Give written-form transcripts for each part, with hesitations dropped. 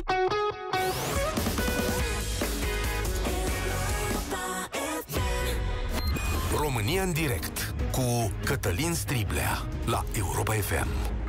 România în direct cu Cătălin Striblea la Europa FM.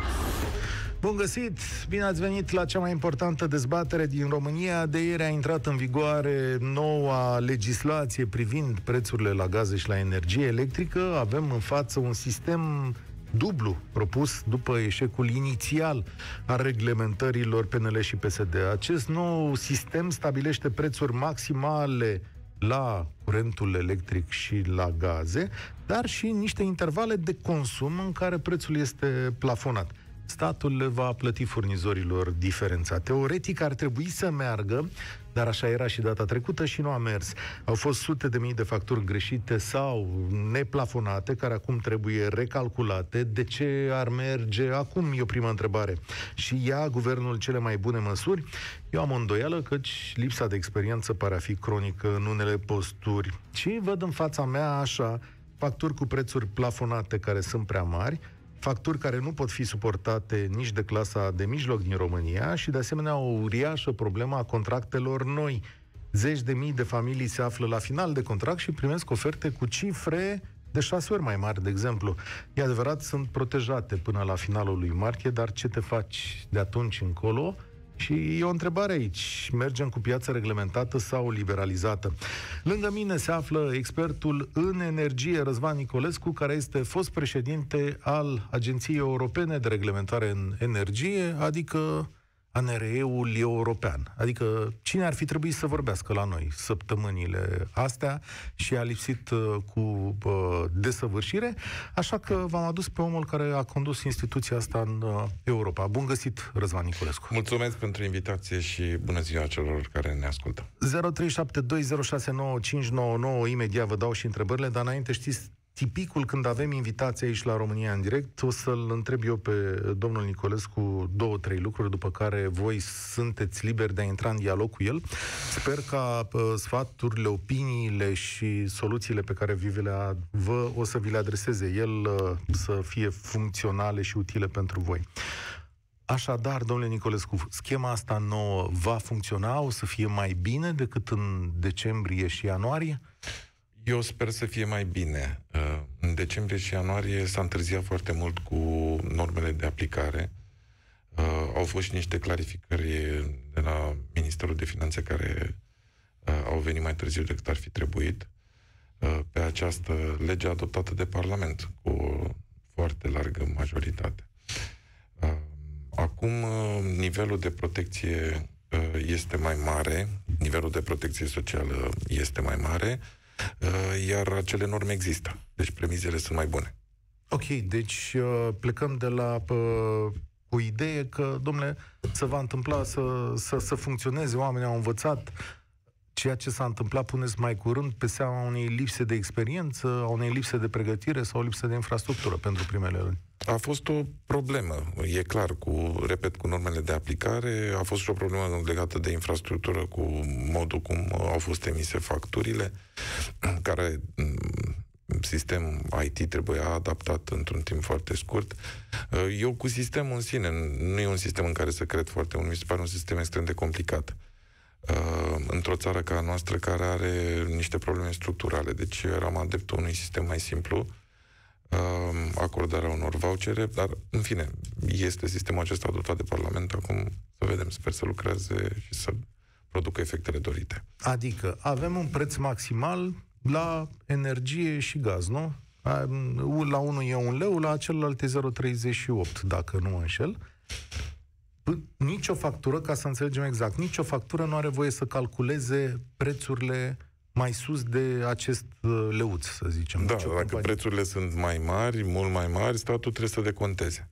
Bun găsit! Bine ați venit la cea mai importantă dezbatere din România. De ieri a intrat în vigoare noua legislație privind prețurile la gaze și la energie electrică. Avem în față un sistem dublu propus după eșecul inițial al reglementărilor PNL și PSD. Acest nou sistem stabilește prețuri maximale la curentul electric și la gaze, dar și niște intervale de consum în care prețul este plafonat. Statul le va plăti furnizorilor diferența. Teoretic ar trebui să meargă, dar așa era și data trecută și nu a mers. Au fost sute de mii de facturi greșite sau neplafonate, care acum trebuie recalculate. De ce ar merge acum? E o primă întrebare. Și ia guvernul cele mai bune măsuri? Eu am o îndoială, căci lipsa de experiență pare a fi cronică în unele posturi. Și văd în fața mea așa facturi cu prețuri plafonate care sunt prea mari, facturi care nu pot fi suportate nici de clasa de mijloc din România și, de asemenea, o uriașă problemă a contractelor noi. Zeci de mii de familii se află la final de contract și primesc oferte cu cifre de 6 ori mai mari, de exemplu. E adevărat, sunt protejate până la finalul lui martie, dar ce te faci de atunci încolo? Și e o întrebare aici. Mergem cu piața reglementată sau liberalizată? Lângă mine se află expertul în energie, Răzvan Nicolescu, care este fost președinte al Agenției Europene de Reglementare în Energie, adică ANRE-ul european. Adică cine ar fi trebuit să vorbească la noi săptămânile astea și a lipsit cu desăvârșire, așa că v-am adus pe omul care a condus instituția asta în Europa. Bun găsit, Răzvan Nicolescu. Mulțumesc pentru invitație și bună ziua celor care ne ascultă. 0372069599, imediat vă dau și întrebările, dar înainte știți, tipicul când avem invitații aici la România în direct, o să-l întreb eu pe domnul Nicolescu 2-3 lucruri, după care voi sunteți liberi de a intra în dialog cu el. Sper ca sfaturile, opiniile și soluțiile pe care o să vi le adreseze el să fie funcționale și utile pentru voi. Așadar, domnule Nicolescu, schema asta nouă va funcționa? O să fie mai bine decât în decembrie și ianuarie? Eu sper să fie mai bine. În decembrie și ianuarie s-a întârziat foarte mult cu normele de aplicare. Au fost și niște clarificări de la Ministerul de Finanțe care au venit mai târziu decât ar fi trebuit pe această lege adoptată de Parlament cu o foarte largă majoritate. Acum nivelul de protecție este mai mare, nivelul de protecție socială este mai mare, iar acele norme există. Deci premizele sunt mai bune. Ok, deci plecăm de la o idee că, domnule, se va întâmpla să funcționeze, oamenii au învățat ceea ce s-a întâmplat, puneți mai curând, pe seama unei lipse de experiență, a unei lipse de pregătire sau o lipsă de infrastructură pentru primele luni. A fost o problemă, e clar, cu normele de aplicare, a fost și o problemă legată de infrastructură, cu modul cum au fost emise facturile, care sistem IT trebuia adaptat într-un timp foarte scurt. Eu cu sistemul în sine, nu e un sistem în care să cred foarte mult, mi se pare un sistem extrem de complicat. Într-o țară ca a noastră care are niște probleme structurale. Deci eu eram adeptul unui sistem mai simplu, acordarea unor vouchere, dar, în fine, este sistemul acesta adoptat de Parlament. Acum să vedem, sper să lucreze și să producă efectele dorite. Adică avem un preț maximal la energie și gaz, nu? La unul e 1 leu, la celălalt e 0,38, dacă nu mă înșel. Nici o factură, ca să înțelegem exact, nici o factură nu are voie să calculeze prețurile mai sus de acest leuț, să zicem. Da, dacă prețurile sunt mai mari, mult mai mari, statul trebuie să deconteze.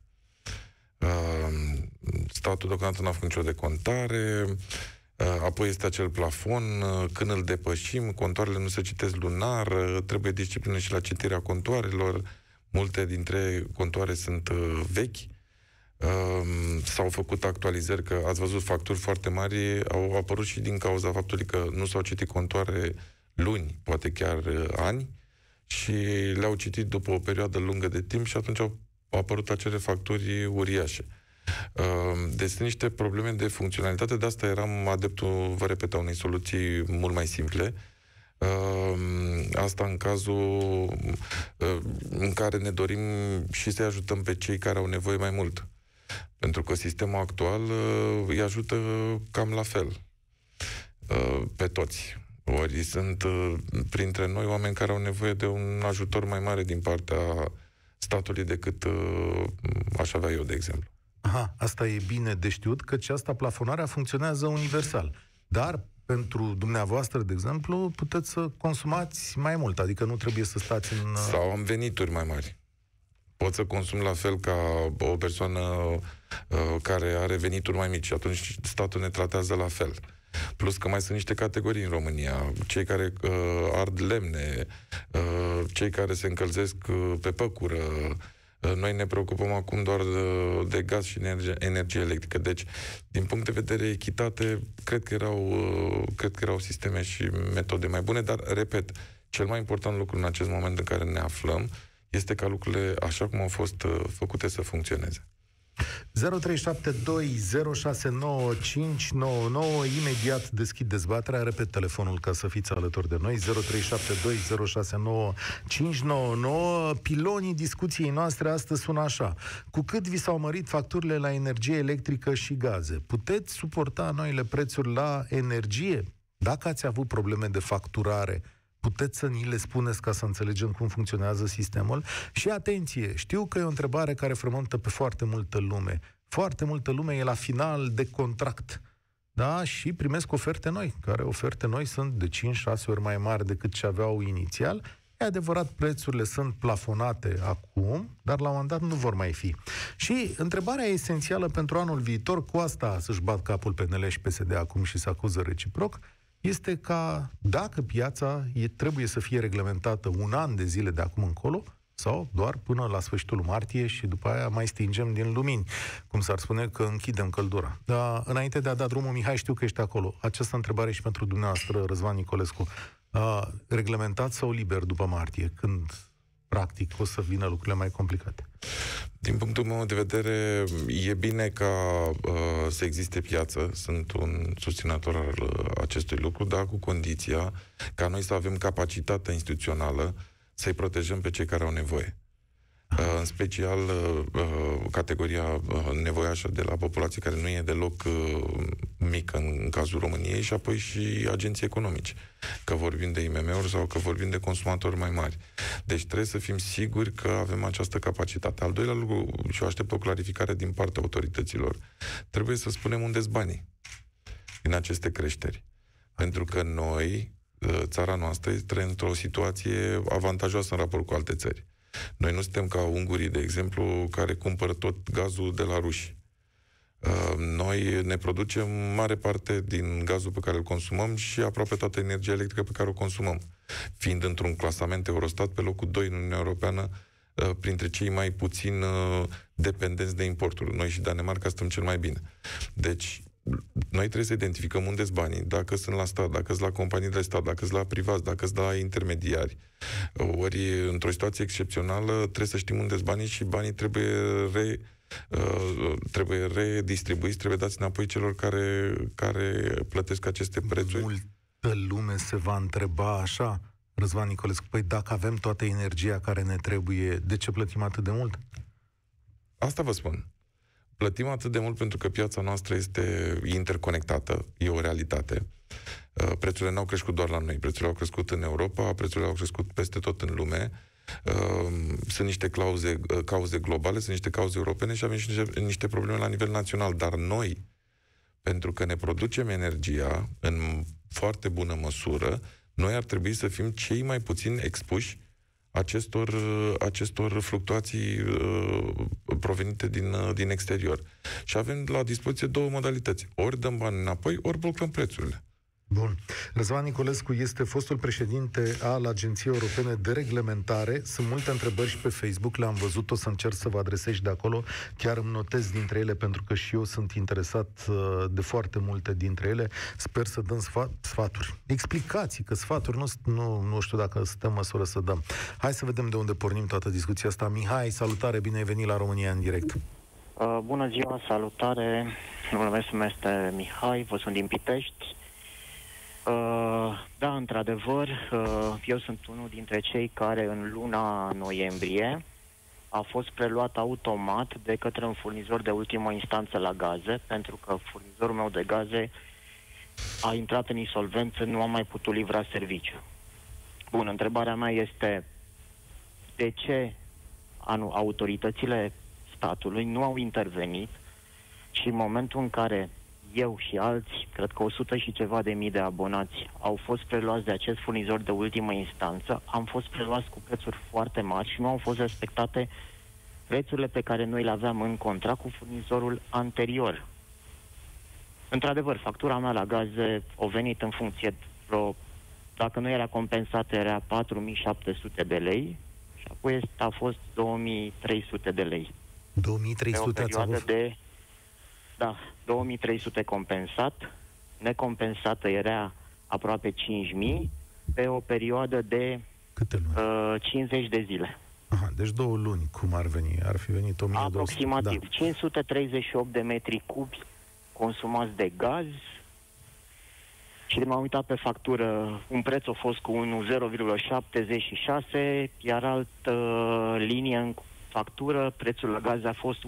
Statul deocamdată n-a făcut nicio decontare, apoi este acel plafon, când îl depășim, contoarele nu se citesc lunar, trebuie disciplină și la citirea contoarelor, multe dintre contoare sunt vechi, s-au făcut actualizări, că ați văzut facturi foarte mari, au apărut și din cauza faptului că nu s-au citit contoare luni, poate chiar ani, și le-au citit după o perioadă lungă de timp și atunci au apărut acele facturi uriașe. Deci sunt niște probleme de funcționalitate, de asta eram adeptul, vă repet, a unei soluții mult mai simple. Asta în cazul în care ne dorim și să-i ajutăm pe cei care au nevoie mai mult. Pentru că sistemul actual îi ajută cam la fel pe toți. Ori sunt printre noi oameni care au nevoie de un ajutor mai mare din partea statului decât aș avea eu, de exemplu. Aha, asta e bine de știut, căci asta, plafonarea, funcționează universal. Dar pentru dumneavoastră, de exemplu, puteți să consumați mai mult, adică nu trebuie să stați în... Sau am venituri mai mari. Pot să consum la fel ca o persoană care are venituri mai mici și atunci statul ne tratează la fel. Plus că mai sunt niște categorii în România. Cei care ard lemne, cei care se încălzesc pe păcură. Noi ne preocupăm acum doar de gaz și energie electrică. Deci, din punct de vedere echitate, cred că erau sisteme și metode mai bune, dar, repet, cel mai important lucru în acest moment în care ne aflăm este ca lucrurile, așa cum au fost făcute, să funcționeze. 0372069599. Imediat deschid dezbaterea. Repet telefonul ca să fiți alături de noi. 0372069599. Pilonii discuției noastre astăzi sună așa: cu cât vi s-au mărit facturile la energie electrică și gaze? Puteți suporta noile prețuri la energie? Dacă ați avut probleme de facturare, puteți să ni le spuneți ca să înțelegem cum funcționează sistemul? Și atenție, știu că e o întrebare care frământă pe foarte multă lume. Foarte multă lume e la final de contract. Da? Și primesc oferte noi, care oferte noi sunt de 5-6 ori mai mari decât ce aveau inițial. E adevărat, prețurile sunt plafonate acum, dar la un moment dat nu vor mai fi. Și întrebarea esențială pentru anul viitor, cu asta să-și bat capul PNL și PSD acum și să acuză reciproc, este ca dacă piața trebuie să fie reglementată un an de zile de acum încolo sau doar până la sfârșitul martie și după aia mai stingem din lumini, cum s-ar spune că închidem căldura. Dar înainte de a da drumul, Mihai, știu că ești acolo. Această întrebare și pentru dumneavoastră, Răzvan Nicolescu. Reglementat sau liber după martie, când practic o să vină lucrurile mai complicate? Din punctul meu de vedere, e bine ca să existe piață. Sunt un susținător al acestui lucru, dar cu condiția ca noi să avem capacitatea instituțională să-i protejăm pe cei care au nevoie. În special categoria nevoiașă de la populație, care nu e deloc mică în cazul României, și apoi și agenții economici, că vorbim de IMM-uri sau că vorbim de consumatori mai mari. Deci trebuie să fim siguri că avem această capacitate. Al doilea lucru, și eu aștept o clarificare din partea autorităților, trebuie să spunem unde-s banii din aceste creșteri. Pentru că noi, țara noastră, este într-o situație avantajoasă în raport cu alte țări. Noi nu suntem ca ungurii, de exemplu, care cumpără tot gazul de la ruși. Noi ne producem mare parte din gazul pe care îl consumăm și aproape toată energia electrică pe care o consumăm, fiind într-un clasament Eurostat pe locul 2 în Uniunea Europeană, printre cei mai puțin dependenți de importuri. Noi și Danemarca stăm cel mai bine. Deci, noi trebuie să identificăm unde sunt banii, dacă sunt la stat, dacă sunt la companii de stat, dacă sunt la privați, dacă sunt la intermediari. Ori, într-o situație excepțională, trebuie să știm unde sunt banii și banii trebuie redistribuiți, trebuie dați înapoi celor care plătesc aceste prețuri. Multă lume se va întreba așa, Răzvan Nicolescu, păi dacă avem toată energia care ne trebuie, de ce plătim atât de mult? Asta vă spun. Plătim atât de mult pentru că piața noastră este interconectată, e o realitate. Prețurile n-au crescut doar la noi, prețurile au crescut în Europa, prețurile au crescut peste tot în lume. Sunt niște cauze globale, sunt niște cauze europene și avem și niște probleme la nivel național. Dar noi, pentru că ne producem energia în foarte bună măsură, noi ar trebui să fim cei mai puțin expuși acestor fluctuații provenite din exterior. Și avem la dispoziție două modalități. Ori dăm bani înapoi, ori blocăm prețurile. Bun. Răzvan Nicolescu este fostul președinte al Agenției Europene de Reglementare. Sunt multe întrebări și pe Facebook, le-am văzut, o să încerc să vă adresez și de acolo. Chiar îmi notez dintre ele, pentru că și eu sunt interesat de foarte multe dintre ele. Sper să dăm sfaturi. Explicații, că sfaturi nu știu dacă suntem în măsură să dăm. Hai să vedem de unde pornim toată discuția asta. Mihai, salutare, bine ai venit la România în direct. Bună ziua, salutare. Numele meu este Mihai, vă sunt din Pitești. Da, într-adevăr, eu sunt unul dintre cei care în luna noiembrie a fost preluat automat de către un furnizor de ultimă instanță la gaze, pentru că furnizorul meu de gaze a intrat în insolvență, nu a mai putut livra serviciu. Bun, întrebarea mea este de ce autoritățile statului nu au intervenit și în momentul în care eu și alți, cred că 100 și ceva de mii de abonați au fost preluați de acest furnizor de ultimă instanță, am fost preluați cu prețuri foarte mari și nu au fost respectate prețurile pe care noi le aveam în contract cu furnizorul anterior. Într-adevăr, factura mea la gaze a venit în funcție dacă nu era compensată, era 4.700 de lei și apoi a fost 2.300 de lei. 2.300 ați avut? Da, 2.300 compensat, necompensată era aproape 5.000 pe o perioadă de 50 de zile. Aha, deci 2 luni, cum ar veni? Ar fi venit 1.200. Aproximativ, da. 538 de metri cubi consumați de gaz și m-am uitat pe factură, un preț a fost cu 1,076, iar altă linie în factură, prețul la gaz a fost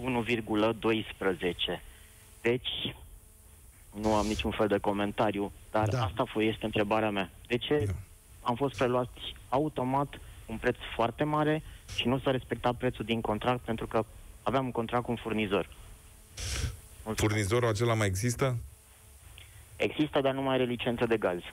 1,12. Deci, nu am niciun fel de comentariu, dar asta este întrebarea mea. De ce am fost preluați automat un preț foarte mare și nu s-a respectat prețul din contract, pentru că aveam un contract cu un furnizor? Furnizorul acela mai există? Există, dar nu mai are licență de gaz.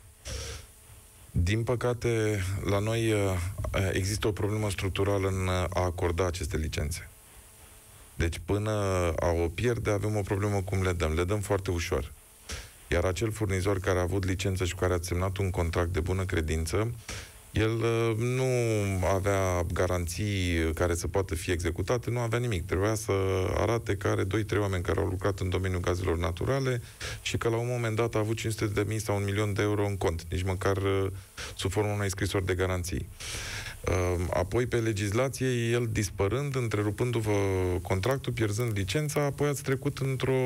Din păcate, la noi există o problemă structurală în a acorda aceste licențe. Deci până a o pierde, avem o problemă cum le dăm. Le dăm foarte ușor. Iar acel furnizor care a avut licență și care a semnat un contract de bună credință, el nu avea garanții care să poată fi executate, nu avea nimic. Trebuia să arate că are 2-3 oameni care au lucrat în domeniul gazelor naturale și că la un moment dat a avut 500.000 sau 1.000.000 de euro în cont, nici măcar sub formă unei scrisori de garanții. Apoi, pe legislație, el dispărând, întrerupându-vă contractul, pierzând licența, apoi ați trecut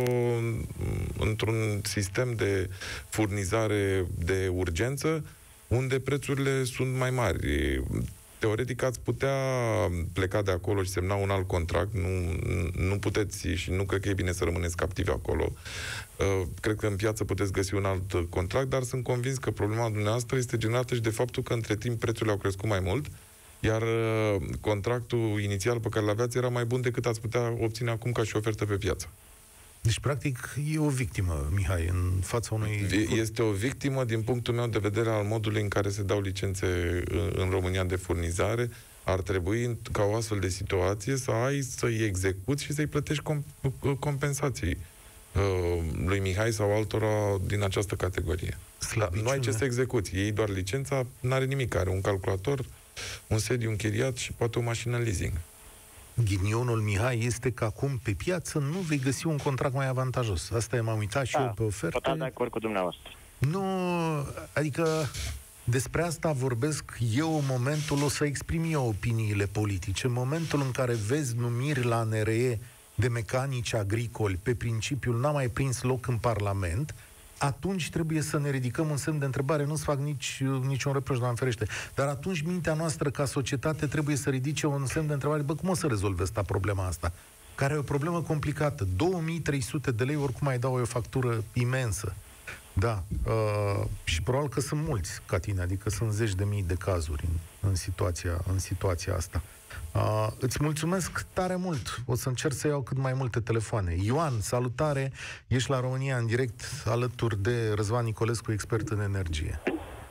într-un sistem de furnizare de urgență, unde prețurile sunt mai mari. Teoretic ați putea pleca de acolo și semna un alt contract, nu puteți și nu cred că e bine să rămâneți captivi acolo. Cred că în piață puteți găsi un alt contract, dar sunt convins că problema dumneavoastră este generată și de faptul că între timp prețurile au crescut mai mult, iar contractul inițial pe care l-aveați era mai bun decât ați putea obține acum ca și ofertă pe piață. Deci, practic, e o victimă, Mihai, în fața unui... Este o victimă, din punctul meu de vedere, al modului în care se dau licențe în România de furnizare. Ar trebui, ca o astfel de situație, să-i execuți și să-i plătești compensații lui Mihai sau altora din această categorie. Nu ai ce să execuți. Ei doar licența, n-are nimic. Are un calculator, un sediu închiriat și poate o mașină în leasing. Ghinionul, Mihai, este că acum pe piață nu vei găsi un contract mai avantajos. Asta m-am uitat și eu pe oferte. Da, de acord cu dumneavoastră. Nu, adică despre asta vorbesc eu în momentul, o să exprim eu opiniile politice. În momentul în care vezi numiri la NRE de mecanici agricoli pe principiul n-a mai prins loc în Parlament, atunci trebuie să ne ridicăm un semn de întrebare. Nu-ți fac niciun reproș, Doamne ferește. Dar atunci mintea noastră ca societate trebuie să ridice un semn de întrebare. Bă, cum o să rezolve problema asta? Care e o problemă complicată. 2300 de lei oricum mai dau o factură imensă. Da. Și probabil că sunt mulți ca tine, adică sunt zeci de mii de cazuri în situația asta. Îți mulțumesc tare mult. O să încerc să iau cât mai multe telefoane. Ioan, salutare. Ești la România în direct alături de Răzvan Nicolescu, expert în energie.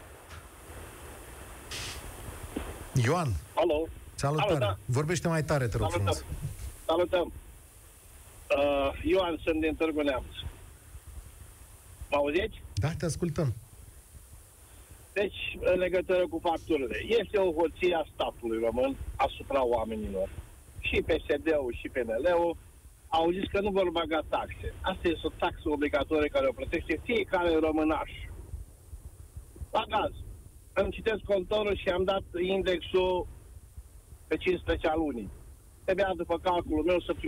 Ioan. Alo. Salutare. Alo, da. Vorbește mai tare, te rog frumos. Salutăm. Ioan, sunt din Târgu Neamț. Mă auziți? Da, te ascultăm. Deci, în legătură cu facturile, este o hoție a statului român asupra oamenilor. Și PSD-ul și PNL-ul au zis că nu vor băga taxe. Asta este o taxă obligatorie care o plătește fiecare românaș. La gaz. Îmi citesc contorul și am dat indexul pe 15 al lunii. Trebuia, după calculul meu, să primesc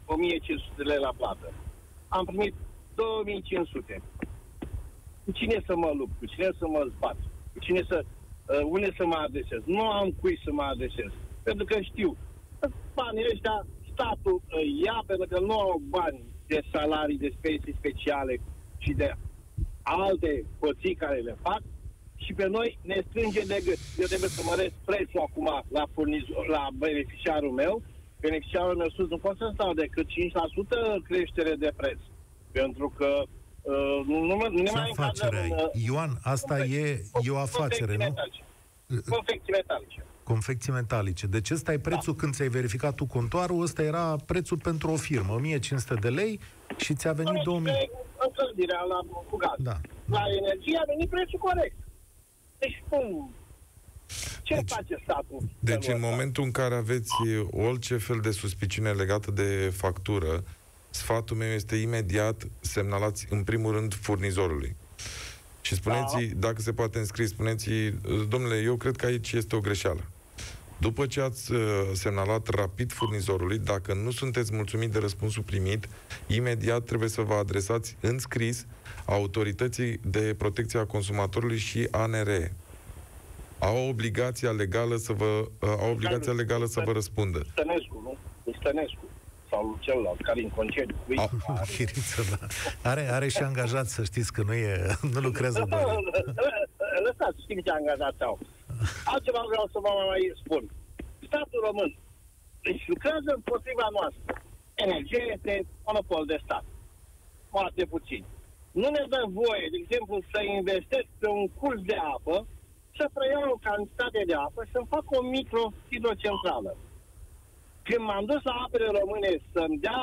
1500 de lei la plată. Am primit 2500. Cu cine să mă lupt? Cu cine să mă zbat? Cu cine unde să mă adresez? Nu am cui să mă adresez. Pentru că știu, banii ăștia statul ia pentru că nu au bani de salarii, de pensii speciale și de alte hoții care le fac și pe noi ne strânge de gât. Eu trebuie să măresc prețul acum la beneficiarul meu. Beneficiarul meu sus nu pot să stau decât 5% creștere de preț. Pentru că nu ne mai încadrăm. Ioan, asta e o afacere, nu? Confecții metalice. Confecții metalice. Deci ăsta e prețul când ți-ai verificat tu contoarul, ăsta era prețul pentru o firmă, 1500 de lei și ți-a venit 2000. Încălzirea cu gaz. Da. La energie a venit prețul corect. Deci cum? Ce face statul? Deci în momentul în care aveți orice fel de suspiciune legată de factură, sfatul meu este imediat semnalați în primul rând furnizorului. Și spuneți, dacă se poate înscrie, spuneți, domnule, eu cred că aici este o greșeală. După ce ați semnalat rapid furnizorului, dacă nu sunteți mulțumit de răspunsul primit, imediat trebuie să vă adresați în scris Autorității de Protecție a Consumatorului și ANRE. Au obligația legală să vă răspundă. Stănescu, nu? Stănescu. Sau celălalt, care în concediu. Chiriță, da. Are și angajat, să știți că nu lucrează doar. Lăsați, știm ce angajați au. Altceva vreau să vă mai spun. Statul român deci lucrează împotriva noastră. Energia este monopol de stat. Foarte puțin. Nu ne dă voie, de exemplu, să investesc pe un curs de apă, să preiau o cantitate de apă și să-mi fac o micro-hidrocentrală. Când m-am dus la Apele Române să-mi dea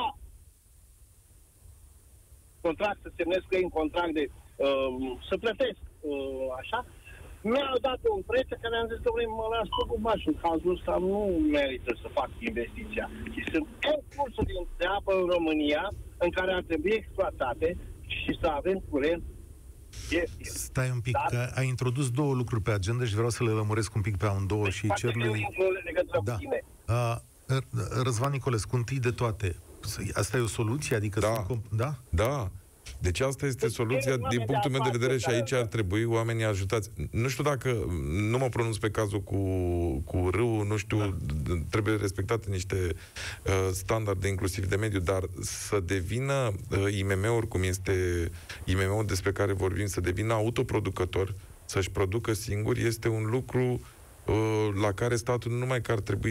contract, să semnez cu ei un contract de să plătesc așa, mi-au dat un preț care am zis că mă las tot cu bașul, în cazul ăsta nu merită să fac investiția. Și sunt cursuri de apă în România în care ar trebui exploatate și să avem curent. Stai un pic, că ai introdus două lucruri pe agenda și vreau să le lămuresc un pic pe amândouă și cer lui... Da. Răzvan Nicolescu, întâi de toate, asta e o soluție? Adică da? Da. Deci asta este soluția din punctul meu de vedere și aici ar trebui oamenii ajutați. Nu știu dacă, nu mă pronunț pe cazul cu râul, nu știu, trebuie respectate niște standarde inclusiv de mediu, dar să devină IMM-uri, cum este IMM-ul despre care vorbim, să devină autoproducător, să-și producă singur, este un lucru la care statul nu numai că ar trebui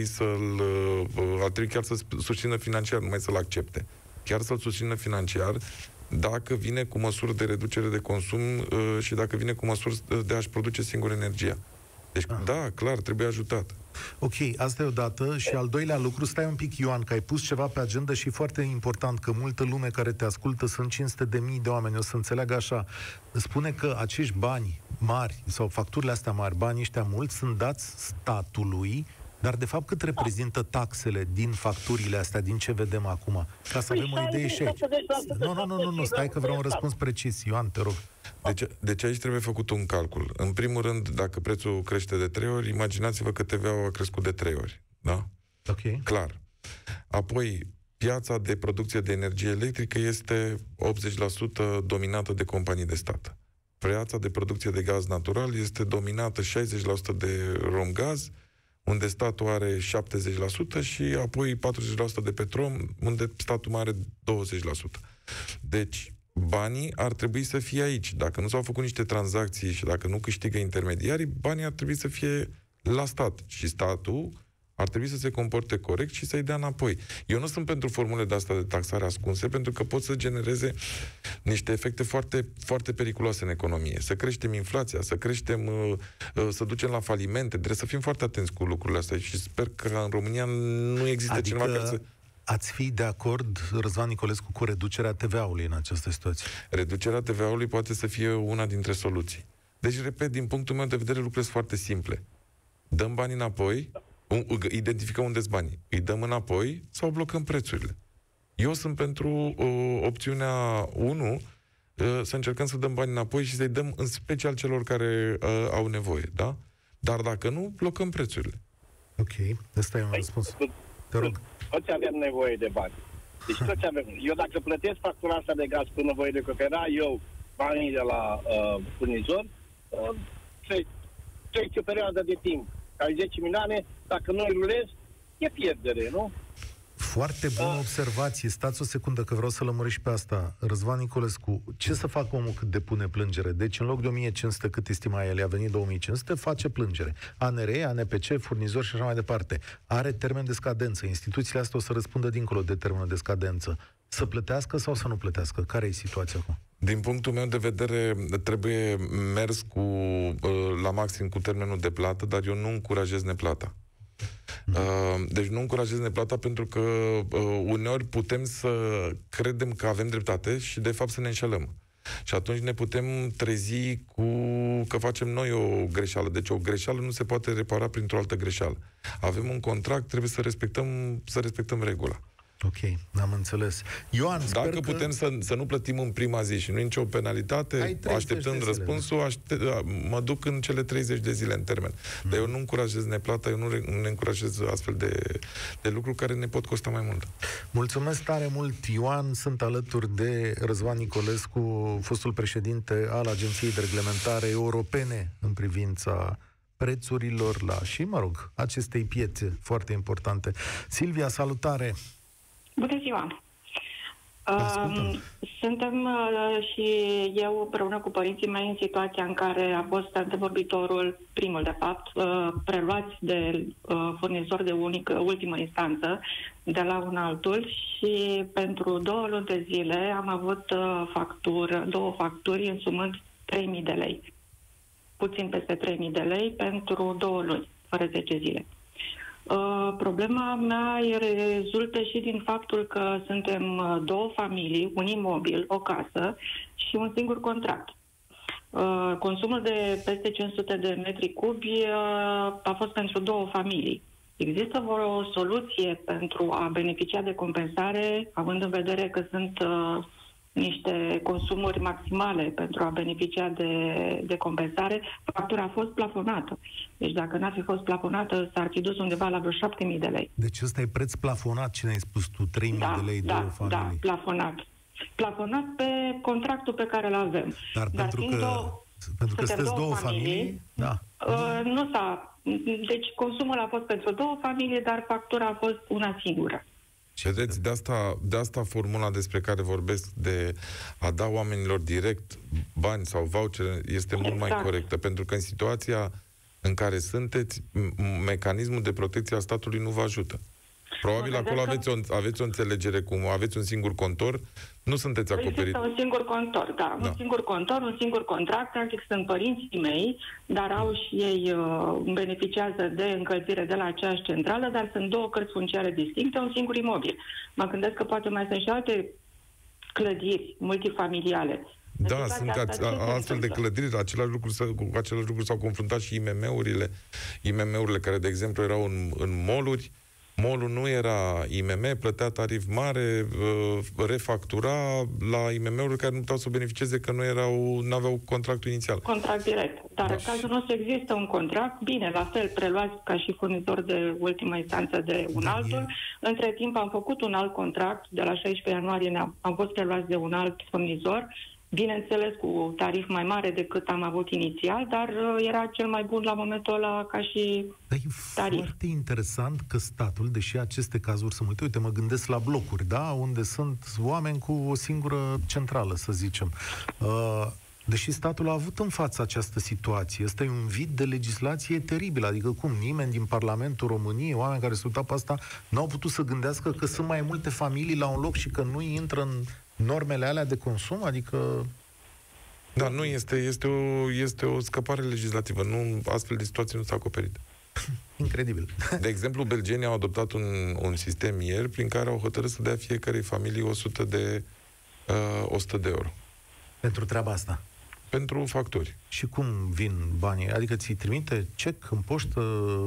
ar trebui chiar să susțină financiar, numai să-l accepte. Chiar să-l susțină financiar dacă vine cu măsuri de reducere de consum și dacă vine cu măsuri de a-și produce singur energia. Deci, da, clar, trebuie ajutat. Ok, asta e o dată. Și al doilea lucru, stai un pic, Ioan, că ai pus ceva pe agenda și e foarte important că multă lume care te ascultă, sunt 500.000 de oameni, o să înțeleagă așa. Spune că acești bani mari, sau facturile astea mari, banii ăștia mulți, sunt dați statului, dar de fapt cât reprezintă taxele din facturile astea, din ce vedem acum? Ca să avem o idee și aici. Nu, stai că vreau un răspuns precis. Ioan, te rog. Deci aici trebuie făcut un calcul. În primul rând, dacă prețul crește de 3 ori, imaginați-vă că TVA-ul a crescut de 3 ori. Da? Ok. Clar. Apoi, piața de producție de energie electrică este 80% dominată de companii de stat. Piața de producție de gaz natural este dominată 60% de Romgaz, unde statul are 70% și apoi 40% de Petrom, unde statul mai are 20%. Deci, banii ar trebui să fie aici. Dacă nu s-au făcut niște tranzacții și dacă nu câștigă intermediarii, banii ar trebui să fie la stat. Și statul ar trebui să se comporte corect și să-i dea înapoi. Eu nu sunt pentru formule de asta de taxare ascunse, pentru că pot să genereze niște efecte foarte, foarte periculoase în economie. Să creștem inflația, să ducem la falimente. Trebuie să fim foarte atenți cu lucrurile astea și sper că în România nu există cineva care să... Ați fi de acord, Răzvan Nicolescu, cu reducerea TVA-ului în această situație? Reducerea TVA-ului poate să fie una dintre soluții. Deci, repet, din punctul meu de vedere, lucrurile sunt foarte simple. Dăm banii înapoi, identificăm unde-s banii. Îi dăm înapoi sau blocăm prețurile. Eu sunt pentru opțiunea 1, să încercăm să dăm bani înapoi și să-i dăm în special celor care au nevoie, da? Dar dacă nu, blocăm prețurile. Ok, ăsta e un răspuns. Te rog. Toți avem nevoie de bani. Deci toți avem. Eu dacă plătesc factura asta de gaz până voi recupera eu banii de la furnizor, trece o perioadă de timp. Ai 10 milioane, dacă nu îi rulezi, e pierdere, nu? Foarte bună observație. Stați o secundă că vreau să lămuriși pe asta. Răzvan Nicolescu, ce să facă omul cât depune plângere? Deci în loc de 1500, cât estima el, a venit 2500, face plângere. ANR, ANPC, furnizor și așa mai departe. Are termen de scadență. Instituțiile astea o să răspundă dincolo de termenul de scadență. Să plătească sau să nu plătească? Care e situația acum? Din punctul meu de vedere, trebuie mers la maxim cu termenul de plată, dar eu nu încurajez neplata. Deci nu încurajez neplata pentru că uneori putem să credem că avem dreptate și de fapt să ne înșelăm. Și atunci ne putem trezi că facem noi o greșeală. Deci o greșeală nu se poate repara printr-o altă greșeală. Avem un contract, trebuie să respectăm regula. Ok, am înțeles. Ioan, dacă putem să nu plătim în prima zi și nu e nicio penalitate, așteptând răspunsul, mă duc în cele 30 de zile în termen. Dar eu nu încurajez neplata, eu nu încurajez astfel de lucruri care ne pot costa mai mult. Mulțumesc tare mult, Ioan. Sunt alături de Răzvan Nicolescu, fostul președinte al Agenției de Reglementare Europene în privința prețurilor acestei piețe foarte importante. Silvia, salutare! Bună ziua! Suntem și eu împreună cu părinții mei în situația în care a fost antevorbitorul, primul de fapt, preluați de furnizor de ultimă instanță de la un altul și pentru 2 luni de zile am avut două facturi însumând 3.000 de lei. Puțin peste 3.000 de lei pentru 2 luni, fără 10 zile. Problema mea rezultă și din faptul că suntem 2 familii, un imobil, o casă și un singur contract. Consumul de peste 500 de metri cubi a fost pentru 2 familii. Există o soluție pentru a beneficia de compensare, având în vedere că sunt niște consumuri maximale pentru a beneficia de compensare? Factura a fost plafonată. Deci dacă n-ar fi fost plafonată, s-ar fi dus undeva la vreo 7.000 de lei. Deci ăsta e preț plafonat, ce ne-ai spus tu? 3.000 de lei, 2 familii? Da, plafonat. Plafonat pe contractul pe care îl avem. Dar pentru că sunteți 2 familii, da. Nu s-a... Deci consumul a fost pentru 2 familii, dar factura a fost una singură. Vedeți, de asta formula despre care vorbesc, de a da oamenilor direct bani sau vouchere, este mult mai corectă, pentru că în situația în care sunteți, mecanismul de protecție a statului nu vă ajută. Probabil acolo aveți o înțelegere cum aveți un singur contor, nu sunteți acoperiți. Există un singur contor, da. Un singur contor, un singur contract, practic sunt părinții mei, dar au și ei, beneficiază de încălzire de la aceeași centrală, dar sunt 2 cărți funciare distincte, un singur imobil. Mă gândesc că poate mai sunt și alte clădiri multifamiliale. Da, sunt astfel de clădiri, cu același lucru s-au confruntat și IMM-urile care, de exemplu, erau în mall-uri. Mall-ul nu era IMM, plătea tarif mare, refactura la IMM-uri care nu puteau să beneficieze că nu aveau contractul inițial. Contract direct. Dar în cazul nostru există un contract, bine, la fel, preluați ca și furnizor de ultimă instanță de un altul. Între timp am făcut un alt contract, de la 16 ianuarie am fost preluați de un alt furnizor, bineînțeles cu tarif mai mare decât am avut inițial, dar era cel mai bun la momentul ăla ca și tarif. E foarte interesant că statul, deși aceste cazuri sunt multe, uite, mă gândesc la blocuri, da, unde sunt oameni cu o singură centrală, să zicem. Deși statul a avut în față această situație, ăsta e un vid de legislație teribil, adică cum nimeni din Parlamentul României, oameni care se uitau pe asta, n-au putut să gândească că sunt mai multe familii la un loc și că nu intră în normele alea de consum, adică... Da, nu, este o scăpare legislativă, nu, astfel de situații nu s-a acoperit. Incredibil. De exemplu, belgenii au adoptat un sistem ieri prin care au hotărât să dea fiecarei familii 100 de euro. Pentru treaba asta? Pentru facturi. Și cum vin banii? Adică ți-i trimite cec în poștă,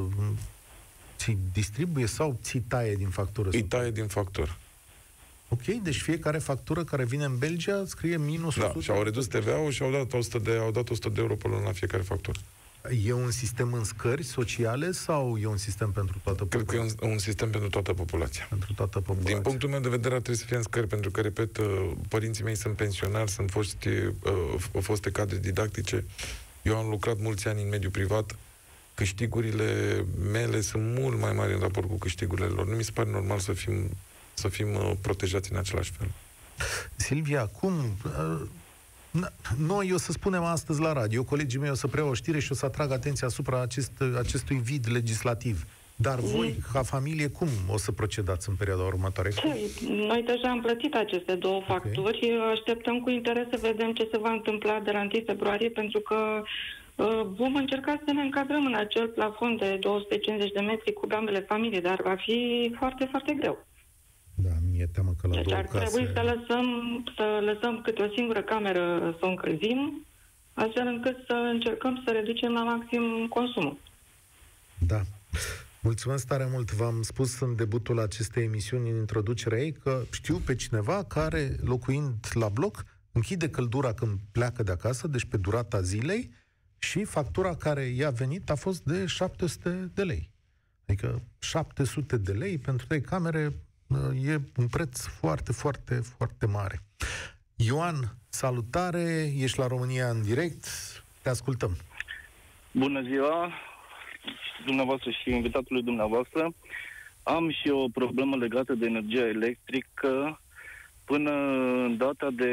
ți-i distribuie sau ți-i taie din factură? Îi taie din factură. Ok, deci fiecare factură care vine în Belgia scrie minus 100. Da, și au redus TVA-ul și au dat 100 de euro pe lună la fiecare factură. E un sistem în scări sociale sau e un sistem pentru toată populația? Cred că e un sistem pentru toată populația. Pentru toată populația. Din punctul meu de vedere ar trebui să fie în scări, pentru că, repet, părinții mei sunt pensionari, sunt foste cadre didactice. Eu am lucrat mulți ani în mediul privat. Câștigurile mele sunt mult mai mari în raport cu câștigurile lor. Nu mi se pare normal să fim protejați în același fel. Silvia, cum... Noi o să spunem astăzi la radio, colegii mei o să preiau o știre și o să atrag atenția asupra acestui vid legislativ. Dar voi, ca familie, cum o să procedați în perioada următoare? Noi deja am plătit aceste două facturi. Așteptăm cu interes să vedem ce se va întâmpla de la 1 februarie, pentru că vom încerca să ne încadrăm în acel plafon de 250 de metri cu ambele familii, dar va fi foarte, foarte greu. Da, mi-e teamă că la deci două ar trebui să lăsăm câte o singură cameră să o încălzim, astfel încât să încercăm să reducem la maxim consumul. Da. Mulțumesc tare mult. V-am spus în debutul acestei emisiuni, în introducerea ei, că știu pe cineva care, locuind la bloc, închide căldura când pleacă de acasă, deci pe durata zilei, și factura care i-a venit a fost de 700 de lei. Adică 700 de lei pentru 3 camere e un preț foarte, foarte, foarte mare. Ioan, salutare, ești la România în direct, te ascultăm. Bună ziua, dumneavoastră și invitatului dumneavoastră. Am și o problemă legată de energia electrică. Până în data de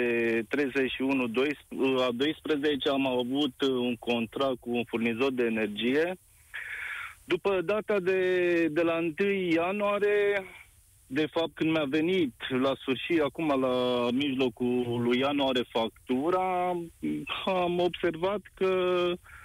31/12 am avut un contract cu un furnizor de energie. După data de la 1 ianuarie, de fapt când mi-a venit la sfârșit, acum la mijlocul lui ianuarie factura, am observat că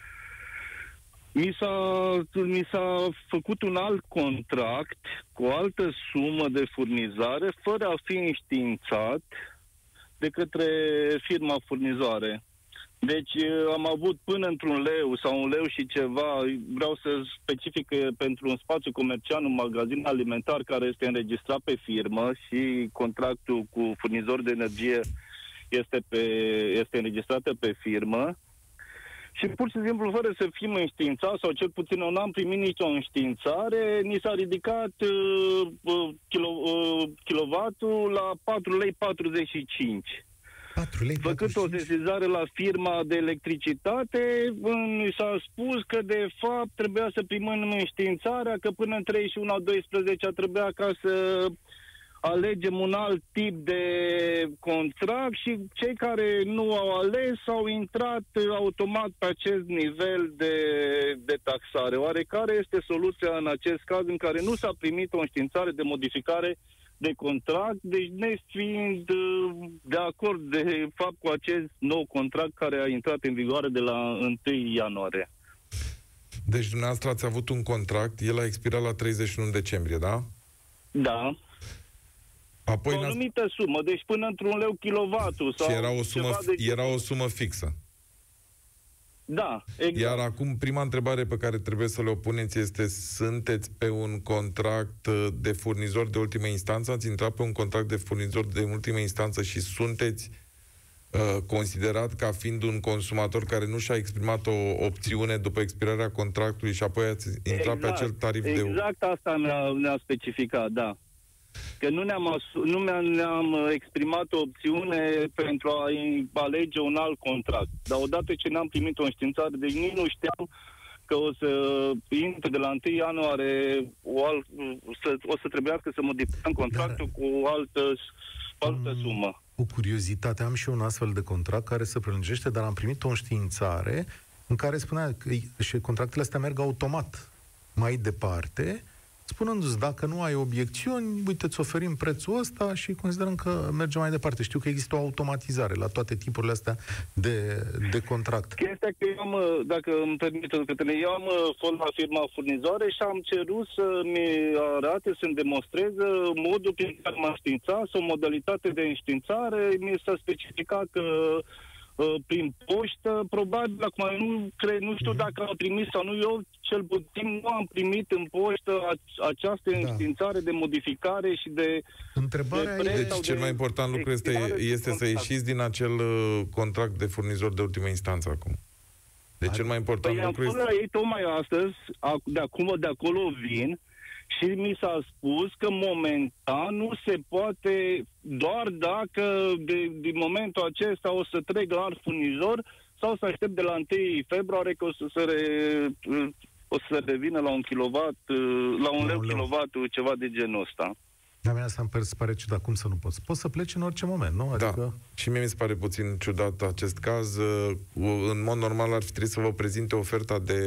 mi s-a făcut un alt contract cu o altă sumă de furnizare, fără a fi înștiințat de către firma furnizoare. Deci am avut până într-1 leu sau 1 leu și ceva, vreau să specific pentru un spațiu comercial, un magazin alimentar care este înregistrat pe firmă și contractul cu furnizor de energie este înregistrată pe firmă. Și pur și simplu, fără să fim înștiințați, sau cel puțin eu n-am primit nicio înștiințare, ni s-a ridicat kilovatul la 4,45 lei. Făcând o sesizare la firma de electricitate, mi s-a spus că de fapt trebuia să primim înștiințarea, că până în 31/12 trebuia ca să alegem un alt tip de contract și cei care nu au ales au intrat automat pe acest nivel de taxare. Oare care este soluția în acest caz în care nu s-a primit o înștiințare de modificare de contract, deci nefiind de acord de fapt cu acest nou contract care a intrat în vigoare de la 1 ianuarie? Deci dumneavoastră ați avut un contract, el a expirat la 31 decembrie, da? Da. Apoi o anumită sumă, deci până într-1 leu kilovatul. Și era o sumă fixă. Da, exact. Iar acum, prima întrebare pe care trebuie să le puneți este: sunteți pe un contract de furnizor de ultimă instanță? Ați intrat pe un contract de furnizor de ultimă instanță și sunteți considerat ca fiind un consumator care nu și-a exprimat o opțiune după expirarea contractului și apoi ați intrat pe acel tarif de... Exact asta ne-a specificat, da. Că nu ne-am exprimat o opțiune pentru a alege un alt contract. Dar odată ce ne-am primit o înștiințare, deci nici nu știam că o să intre de la 1 ianuarie o să trebuiască să modificăm contractul cu o altă sumă. Cu curiozitate, am și un astfel de contract care se prelungește, dar am primit o înștiințare în care spunea că și contractele astea merg automat mai departe, spunându-ți, dacă nu ai obiecțiuni, uite, îți oferim prețul ăsta și considerăm că merge mai departe. Știu că există o automatizare la toate tipurile astea de contract. Chestia că dacă îmi permiteți, eu am fost la firma furnizoare și am cerut să-mi arate, să-mi demonstreze modul prin care m-a înștiințat sau modalitate de înștiințare. Mi s-a specificat că prin poștă, probabil, acum nu știu dacă au trimis sau nu, eu cel puțin nu am primit în poștă această înștiințare de modificare și de... Întrebarea deci cel mai important lucru este să ieșiți din acel contract de furnizor de ultimă instanță acum. Deci cel mai important lucru este... Am fost la ei tocmai astăzi, de acolo vin, și mi s-a spus că momentan nu se poate, doar dacă din momentul acesta o să trec la alt furnizor sau să aștept de la 1 februarie că o să revină la un kilowatt, la un leu kilowattul, ceva de genul ăsta. Dar mie asta îmi pare ciudat, cum să nu poți? Poți să pleci în orice moment, nu? Adică... Da, și mie mi se pare puțin ciudat acest caz. În mod normal ar fi trebuit să vă prezinte oferta de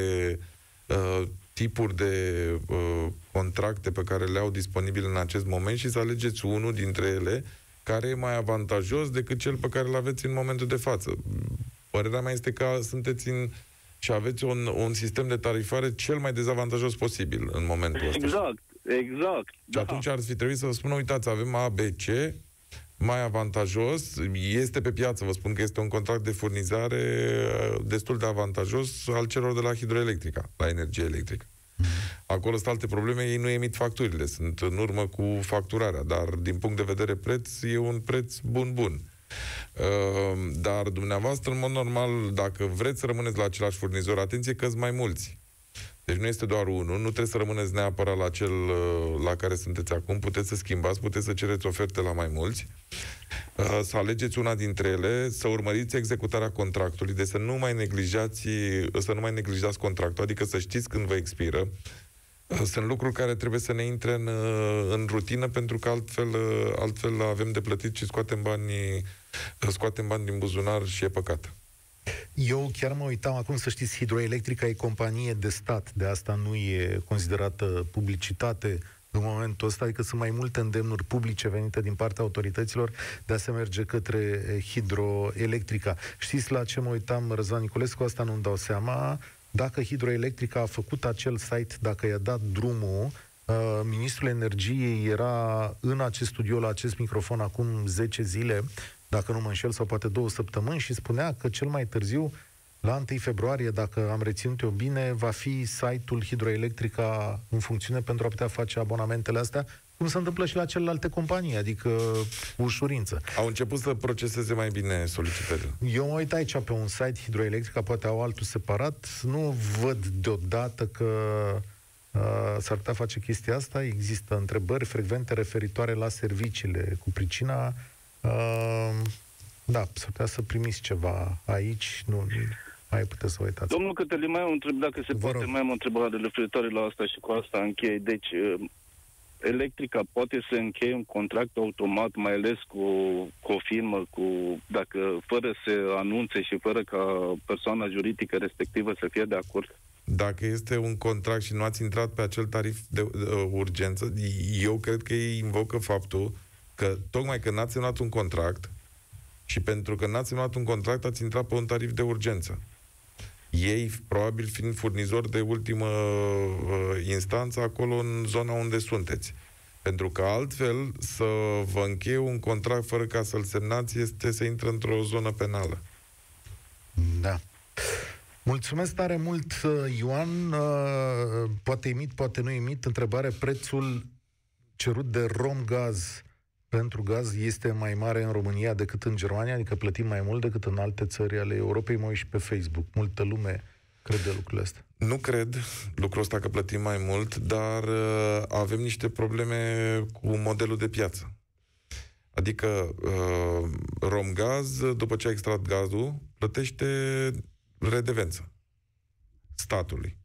tipuri de contracte pe care le au disponibile în acest moment și să alegeți unul dintre ele care e mai avantajos decât cel pe care îl aveți în momentul de față. Părerea mea este că sunteți și aveți un sistem de tarifare cel mai dezavantajos posibil în momentul ăsta. Exact. Și atunci ar fi trebuit să vă spună, uitați, avem A, B, C, mai avantajos, este pe piață, vă spun că este un contract de furnizare destul de avantajos al celor de la hidroelectrica, la energie electrică. Acolo sunt alte probleme, ei nu emit facturile, sunt în urmă cu facturarea, dar din punct de vedere preț, e un preț bun. Dar dumneavoastră, în mod normal, dacă vreți să rămâneți la același furnizor, atenție că sunt mai mulți. Deci nu este doar unul, nu trebuie să rămâneți neapărat la cel la care sunteți acum, puteți să schimbați, puteți să cereți oferte la mai mulți, să alegeți una dintre ele, să urmăriți executarea contractului, deci să nu mai neglijați contractul, adică să știți când vă expiră. Sunt lucruri care trebuie să ne intre în rutină, pentru că altfel avem de plătit și scoatem bani din buzunar și e păcat. Eu chiar mă uitam acum, să știți, Hidroelectrica e companie de stat, de asta nu e considerată publicitate în momentul ăsta, adică sunt mai multe îndemnuri publice venite din partea autorităților de a se merge către Hidroelectrica. Știți la ce mă uitam, Răzvan Niculescu? Asta nu-mi dau seama. Dacă Hidroelectrica a făcut acel site, dacă i-a dat drumul, ministrul energiei era în acest studio, la acest microfon, acum 10 zile, dacă nu mă înșel, sau poate 2 săptămâni, și spunea că cel mai târziu, la 1 februarie, dacă am reținut eu bine, va fi site-ul Hidroelectrica în funcțiune pentru a putea face abonamentele astea, cum se întâmplă și la celelalte companii, adică ușurință. Au început să proceseze mai bine solicitările. Eu mă uit aici pe un site Hidroelectrica, poate au altul separat, nu văd deodată că s-ar putea face chestia asta. Există întrebări frecvente referitoare la serviciile cu pricina. Da, s-ar putea să primiți ceva aici, nu mai puteți să vă uitați. Domnul Cătălin, mai am o întrebare, dacă se poate, mai am o întrebare referitoare la asta și cu asta închei. Deci, Electrica poate să încheie un contract automat, mai ales cu o firmă, fără să anunțe și fără ca persoana juridică respectivă să fie de acord? Dacă este un contract și nu ați intrat pe acel tarif de urgență, eu cred că ei invocă faptul că tocmai că n-ați semnat un contract și pentru că n-ați semnat un contract ați intrat pe un tarif de urgență. Ei, probabil fiind furnizori de ultimă instanță acolo în zona unde sunteți. Pentru că altfel să vă încheie un contract fără ca să-l semnați este să intră într-o zonă penală. Da. Mulțumesc tare mult, Ioan. Poate emit, poate nu emit. Întrebare: prețul cerut de Romgaz pentru gaz este mai mare în România decât în Germania? Adică plătim mai mult decât în alte țări ale Europei? Mă uit și pe Facebook. Multă lume crede lucrurile astea. Nu cred lucrul ăsta că plătim mai mult, dar avem niște probleme cu modelul de piață. Adică Romgaz, după ce a extrat gazul, plătește redevență statului.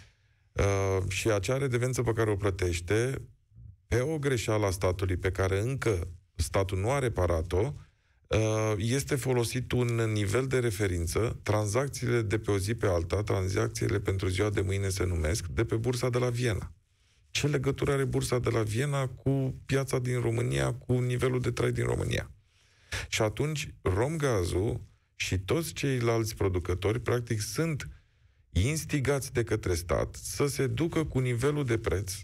Și acea redevență pe care o plătește, pe o greșeală a statului pe care încă statul nu a reparat-o, este folosit un nivel de referință, tranzacțiile de pe o zi pe alta, tranzacțiile pentru ziua de mâine se numesc, de pe bursa de la Viena. Ce legătură are bursa de la Viena cu piața din România, cu nivelul de trai din România? Și atunci Romgazul și toți ceilalți producători, practic, sunt instigați de către stat să se ducă cu nivelul de preț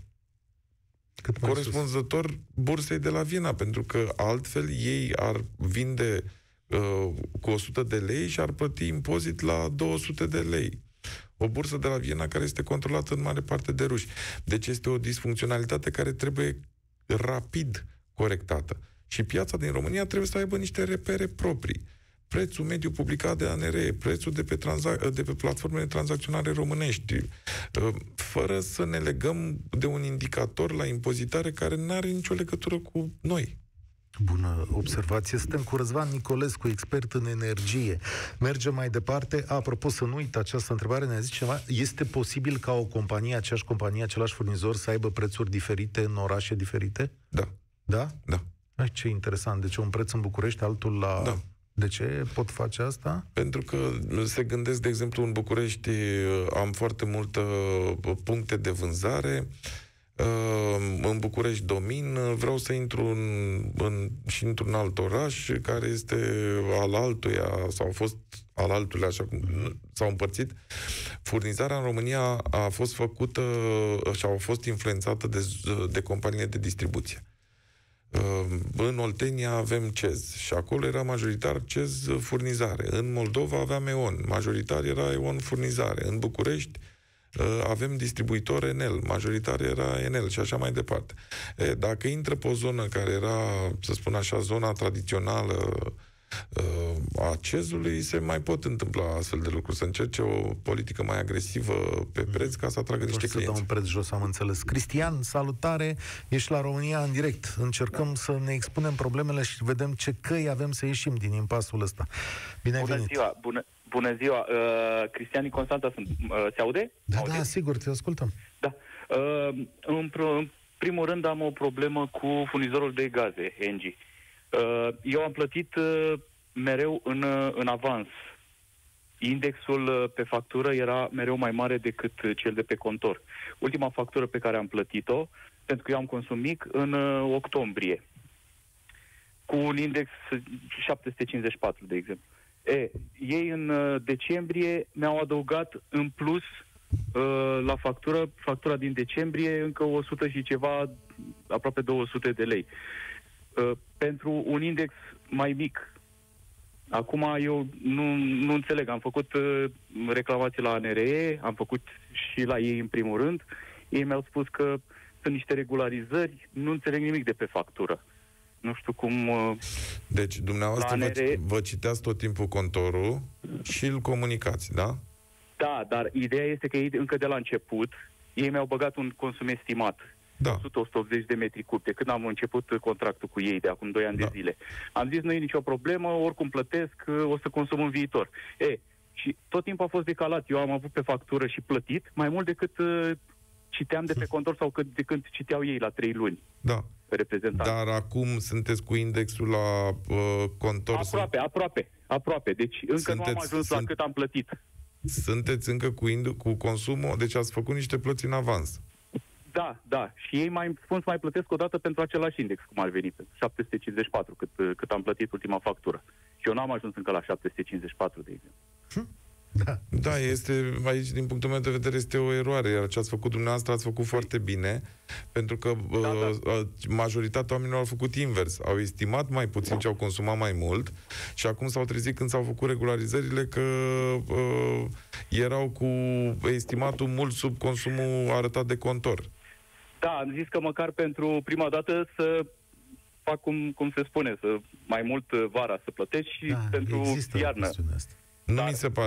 corespunzător bursei de la Viena, pentru că altfel ei ar vinde cu 100 de lei și ar plăti impozit la 200 de lei. O bursă de la Viena care este controlată în mare parte de ruși. Deci este o disfuncționalitate care trebuie rapid corectată. Și piața din România trebuie să aibă niște repere proprii. prețul mediu publicat de ANRE, prețul de pe platformele tranzacționale românești, fără să ne legăm de un indicator la impozitare care nu are nicio legătură cu noi. Bună observație. Suntem cu Răzvan Nicolescu, expert în energie. Mergem mai departe. Apropo, să nu uit această întrebare, ne-a zis ceva. Este posibil ca o companie, aceeași companie, același furnizor să aibă prețuri diferite în orașe diferite? Da. Da? Da. Ai, ce interesant. Deci un preț în București, altul la... Da. De ce pot face asta? Pentru că se gândesc, de exemplu, în București am foarte multe puncte de vânzare. În București domin, vreau să intru și într-un alt oraș care este al altuia, sau a fost al altuia, așa cum s-au împărțit. Furnizarea în România a fost făcută și a fost influențată de companiile de distribuție. În Oltenia avem CEZ și acolo era majoritar CEZ furnizare. În Moldova aveam EON, majoritar era EON furnizare. În București avem distribuitor Enel, majoritar era Enel și așa mai departe. Dacă intră pe o zonă care era, să spun așa, zona tradițională a CEZ-ului, se mai pot întâmpla astfel de lucruri, să încerce o politică mai agresivă pe preț ca să atragă niște clienți. Să dau un preț jos, am înțeles. Cristian, salutare, ești la România în direct. Încercăm să ne expunem problemele și vedem ce căi avem să ieșim din impasul ăsta. Bine venit! Bună ziua! Bună ziua! Cristian din Constanța sunt. Se aude? Da, sigur, te ascultăm. Da. În primul rând am o problemă cu furnizorul de gaze, Engie. Eu am plătit mereu în avans. Indexul pe factură era mereu mai mare decât cel de pe contor. Ultima factură pe care am plătit-o, pentru că eu am consum mic, în octombrie, cu un index 754, de exemplu. Ei în decembrie mi-au adăugat în plus la factura din decembrie, încă 100 și ceva, aproape 200 de lei. Pentru un index mai mic. Acum eu nu înțeleg. Am făcut reclamații la ANRE, am făcut și la ei în primul rând. Ei mi-au spus că sunt niște regularizări, nu înțeleg nimic de pe factură. Nu știu cum... Deci, dumneavoastră vă citeați tot timpul contorul și îl comunicați, da? Da, dar ideea este că ei încă de la început, ei mi-au băgat un consum estimat. Da. 100-180 de metri cub, de când am început contractul cu ei, de acum 2 ani de zile. Am zis, nu e nicio problemă, oricum plătesc, o să consum în viitor. Și tot timpul a fost decalat. Eu am avut pe factură și plătit mai mult decât citeam de pe contor sau de când citeau ei la 3 luni. Da. Reprezentant. Dar acum sunteți cu indexul la contor? Aproape. Deci încă nu am ajuns la cât am plătit. Sunteți încă cu consumul, deci ați făcut niște plăți în avans. Da. Și ei mai spun să mai plătesc o dată pentru același index, cum ar veni, 754, cât am plătit ultima factură. Și eu n-am ajuns încă la 754, de exemplu. Da, este, aici, din punctul meu de vedere, este o eroare, iar ce ați făcut dumneavoastră ați făcut foarte bine, pentru că majoritatea oamenilor au făcut invers. Au estimat mai puțin ce au consumat mai mult și acum s-au trezit când s-au făcut regularizările că erau cu estimatul mult sub consumul arătat de contor. Da, am zis că măcar pentru prima dată să fac cum se spune, să mai mult vara să plătești și pentru iarnă. Nu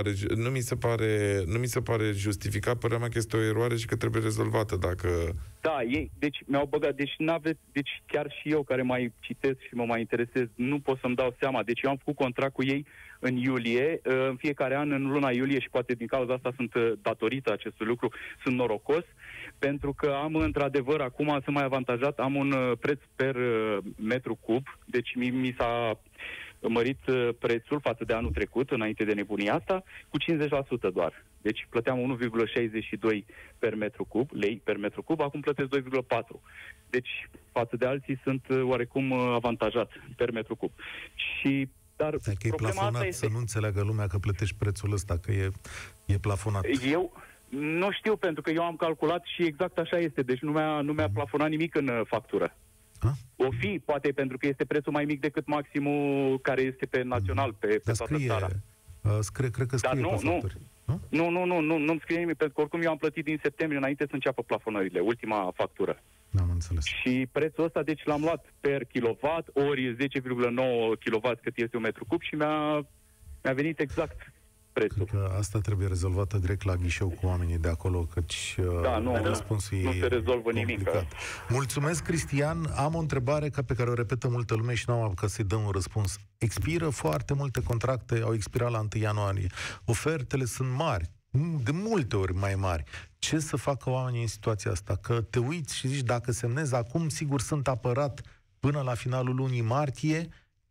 mi se pare justificat, părerea mea că este o eroare și că trebuie rezolvată dacă... Da, ei, deci mi-au băgat, deci chiar și eu care mai citesc și mă mai interesez, nu pot să-mi dau seama. Deci eu am făcut contract cu ei în iulie, în fiecare an, în luna iulie, și poate din cauza asta sunt datorită acestui lucru, sunt norocos, pentru că am într-adevăr, acum sunt mai avantajat, am un preț per metru cub, deci mi s-a mărit prețul față de anul trecut, înainte de nebunia asta, cu 50% doar. Deci plăteam 1,62 per metru cub, lei per metru cub, acum plătesc 2,4. Deci față de alții sunt oarecum avantajat per metru cub. Dar că e plafonat, este... să nu înțeleagă lumea că plătești prețul ăsta, că e plafonat. Eu nu știu, pentru că eu am calculat și exact așa este. Deci nu mi-a plafonat nimic în factură. O fi, poate pentru că este prețul mai mic decât maximul care este pe național, pe toată țara. Cred că scrie pe facturi. Nu-mi scrie nimic, pentru că oricum eu am plătit din septembrie înainte să înceapă plafonările, ultima factură. Am înțeles. Și prețul ăsta, deci l-am luat per kilowatt, ori 10,9 kW cât este un metru cub și mi-a venit exact prețul. Cred că asta trebuie rezolvată direct la ghișeu cu oamenii de acolo, căci răspunsul nu se rezolvă nimic. Mulțumesc, Cristian. Am o întrebare pe care o repetă multă lume și n-am apucat să-i dăm un răspuns. Expiră foarte multe contracte, au expirat la 1 ianuarie. Ofertele sunt mari, de multe ori mai mari. Ce să facă oamenii în situația asta? Că te uiți și zici, dacă semnez acum, sigur sunt apărat până la finalul lunii martie.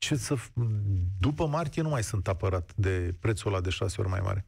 După martie nu mai sunt apărat de prețul ăla de 6 ori mai mare.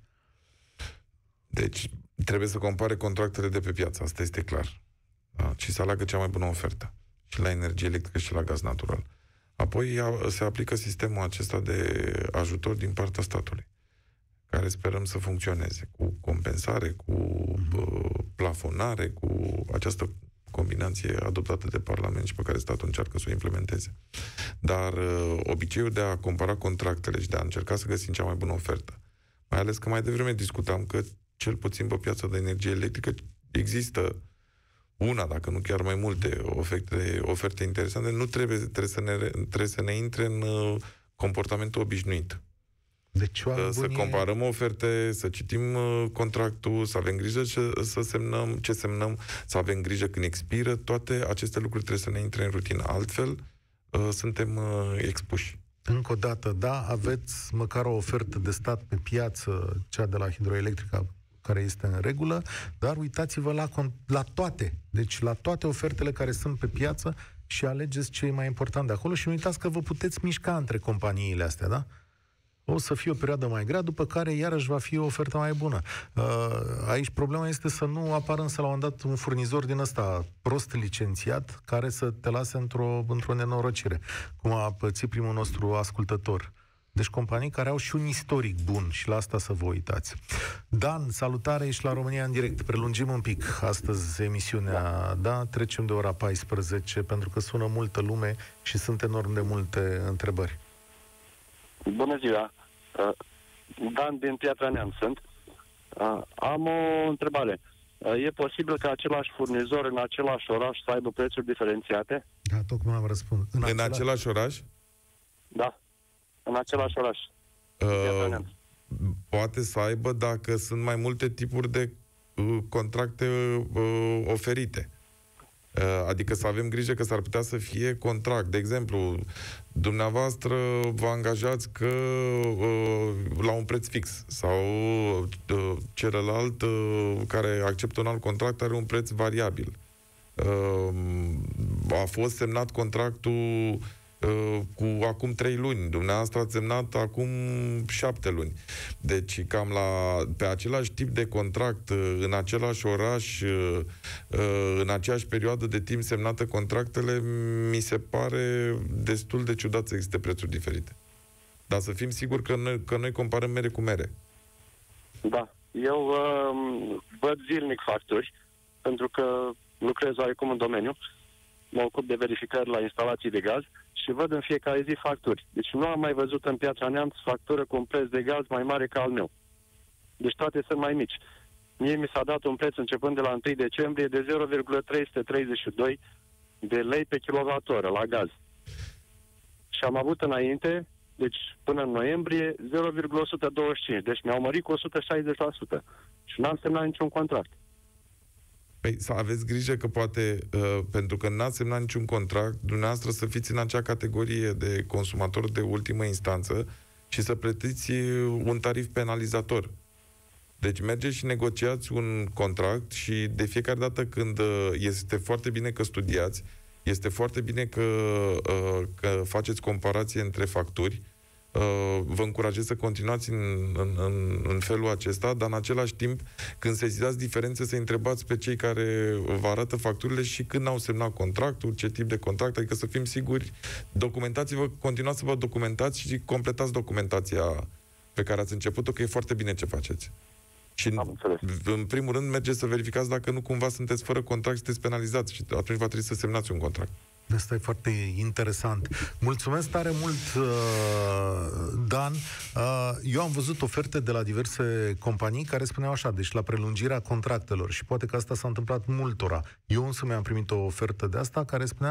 Deci, trebuie să compare contractele de pe piață, asta este clar. Da? Și să aleagă cea mai bună ofertă. Și la energie electrică și la gaz natural. Apoi se aplică sistemul acesta de ajutor din partea statului, care sperăm să funcționeze, cu compensare, cu plafonare, cu această combinație adoptată de Parlament și pe care statul încearcă să o implementeze. Dar obiceiul de a compara contractele și de a încerca să găsim cea mai bună ofertă, mai ales că mai devreme discutam că cel puțin pe piața de energie electrică există una, dacă nu chiar mai multe oferte interesante, nu trebuie să ne intre în comportamentul obișnuit. Deci, să comparăm oferte, să citim contractul, să avem grijă să semnăm ce semnăm, să avem grijă când expiră. Toate aceste lucruri trebuie să ne intre în rutină. Altfel, suntem expuși. Încă o dată, da, aveți măcar o ofertă de stat pe piață, cea de la Hidroelectrica, care este în regulă, dar uitați-vă la toate. Deci la toate ofertele care sunt pe piață și alegeți ce e mai important de acolo și nu uitați că vă puteți mișca între companiile astea, da? O să fie o perioadă mai grea, după care iarăși va fi o ofertă mai bună. Aici problema este să nu apară însă la un dat un furnizor din ăsta prost licențiat, care să te lase într-o nenorocire, cum a pățit primul nostru ascultător. Deci companii care au și un istoric bun și la asta să vă uitați. Dan, salutare, ești la România în direct. Prelungim un pic astăzi emisiunea, da? Trecem de ora 14, pentru că sună multă lume și sunt enorm de multe întrebări. Bună ziua! Dan din Piatra Neamț sunt. Am o întrebare. E posibil ca același furnizor în același oraș să aibă prețuri diferențiate? Da, tocmai am răspuns. În același oraș? Da, în același oraș. Poate să aibă dacă sunt mai multe tipuri de contracte oferite. Adică să avem grijă că s-ar putea să fie contract. De exemplu, dumneavoastră vă angajați că la un preț fix sau celălalt care acceptă un alt contract are un preț variabil. A fost semnat contractul cu acum 3 luni. Dumneavoastră ați semnat acum 7 luni. Deci cam pe același tip de contract, în același oraș, în aceeași perioadă de timp semnate contractele, mi se pare destul de ciudat să existe prețuri diferite. Dar să fim siguri că noi comparăm mere cu mere. Da. Eu văd zilnic facturi, pentru că lucrez oarecum în domeniu. Mă ocup de verificări la instalații de gaz și văd în fiecare zi facturi. Deci nu am mai văzut în Piatra Neamț factură cu un preț de gaz mai mare ca al meu. Deci toate sunt mai mici. Mie mi s-a dat un preț începând de la 1 decembrie de 0,332 de lei pe kilowattoră la gaz. Și am avut înainte, deci până în noiembrie, 0,125. Deci mi-au mărit cu 160%. Și n-am semnat niciun contract. Păi să aveți grijă că poate, pentru că n-ați semnat niciun contract, dumneavoastră să fiți în acea categorie de consumator de ultimă instanță și să plătiți un tarif penalizator. Deci mergeți și negociați un contract și de fiecare dată când este foarte bine că studiați, este foarte bine că faceți comparație între facturi, vă încurajez să continuați în felul acesta, dar în același timp, când sesizați diferențe, să întrebați pe cei care vă arată facturile și când au semnat contractul, ce tip de contract, adică să fim siguri, documentați-vă, continuați să vă documentați și completați documentația pe care ați început-o, că e foarte bine ce faceți. Și în primul rând mergeți să verificați dacă nu cumva sunteți fără contract, sunteți penalizați și atunci va trebui să semnați un contract. Asta e foarte interesant. Mulțumesc tare mult, Dan. Eu am văzut oferte de la diverse companii care spuneau așa, deci la prelungirea contractelor, și poate că asta s-a întâmplat multora. Eu însă mi-am primit o ofertă de asta care spunea,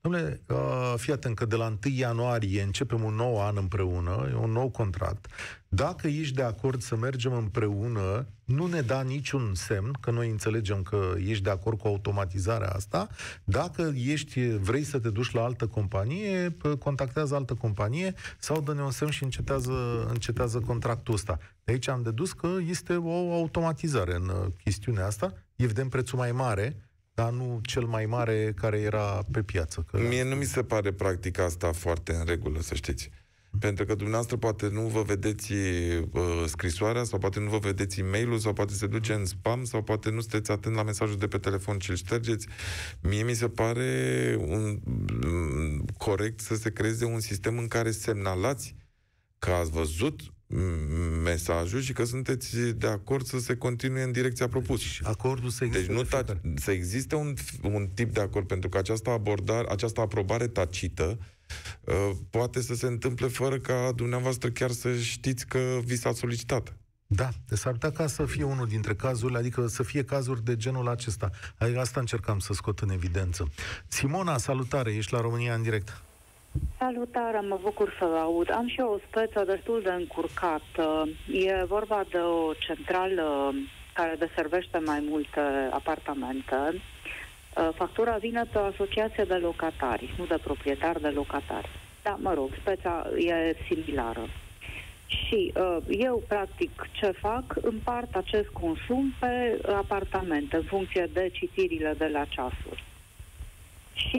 Dom'le, fii atent că de la 1 ianuarie începem un nou an împreună, un nou contract. Dacă ești de acord să mergem împreună, nu ne da niciun semn, că noi înțelegem că ești de acord cu automatizarea asta. Dacă vrei să te duci la altă companie, contactează altă companie sau dă-ne un semn și încetează contractul ăsta. De aici am dedus că este o automatizare în chestiunea asta. Evident, prețul mai mare, dar nu cel mai mare care era pe piață. Mie nu mi se pare practica asta foarte în regulă, să știți. Pentru că dumneavoastră poate nu vă vedeți scrisoarea, sau poate nu vă vedeți e-mail-ul, sau poate se duce în spam, sau poate nu sunteți atent la mesajul de pe telefon și îl ștergeți. Mie mi se pare corect să se creeze un sistem în care semnalați că ați văzut mesajul și că sunteți de acord să se continue în direcția propusă. Acordul să existe. Deci să existe un tip de acord, pentru că această aprobare tacită poate să se întâmple fără ca dumneavoastră chiar să știți că vi s-a solicitat. Da, deci s-ar putea ca să fie unul dintre cazurile, adică să fie cazuri de genul acesta. Adică asta încercam să scot în evidență. Simona, salutare, ești la România în direct. Salutare, mă bucur să vă aud. Am și eu o speță destul de încurcată. E vorba de o centrală care deservește mai multe apartamente. Factura vine pe o asociație de locatari, nu de proprietari, de locatari. Da, mă rog, speța e similară. Și eu, practic, ce fac? Împart acest consum pe apartamente, în funcție de citirile de la ceasuri. Și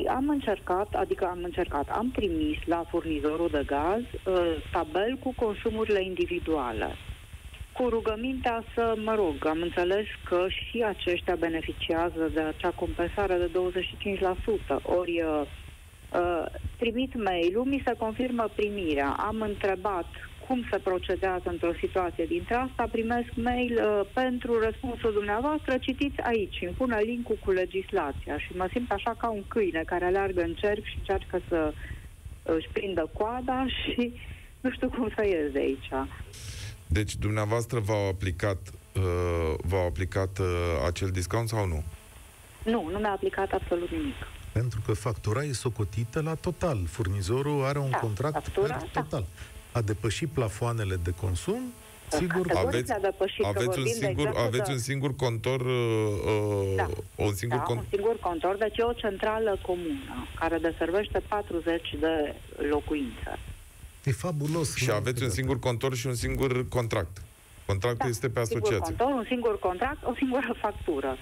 am trimis la furnizorul de gaz tabel cu consumurile individuale. Cu rugămintea am înțeles că și aceștia beneficiază de acea compensare de 25%. Ori trimit mail-ul, mi se confirmă primirea. Am întrebat cum se procedează într-o situație dintre asta, primesc mail pentru răspunsul dumneavoastră, citiți aici, îmi pune link-ul cu legislația și mă simt așa ca un câine care aleargă în cerc și încearcă să își prindă coada și nu știu cum să ies de aici. Deci dumneavoastră v-au aplicat acel discount sau nu? Nu mi-a aplicat absolut nimic. Pentru că factura e socotită la total. Furnizorul are un contract per total. A depășit plafoanele de consum, sigur, aveți un singur contor, un singur contor, deci e o centrală comună care deservește 40 de locuințe. E fabulos. Și aveți un singur contor și un singur contract. Contractul este pe asociație. Un singur contract, o singură factură.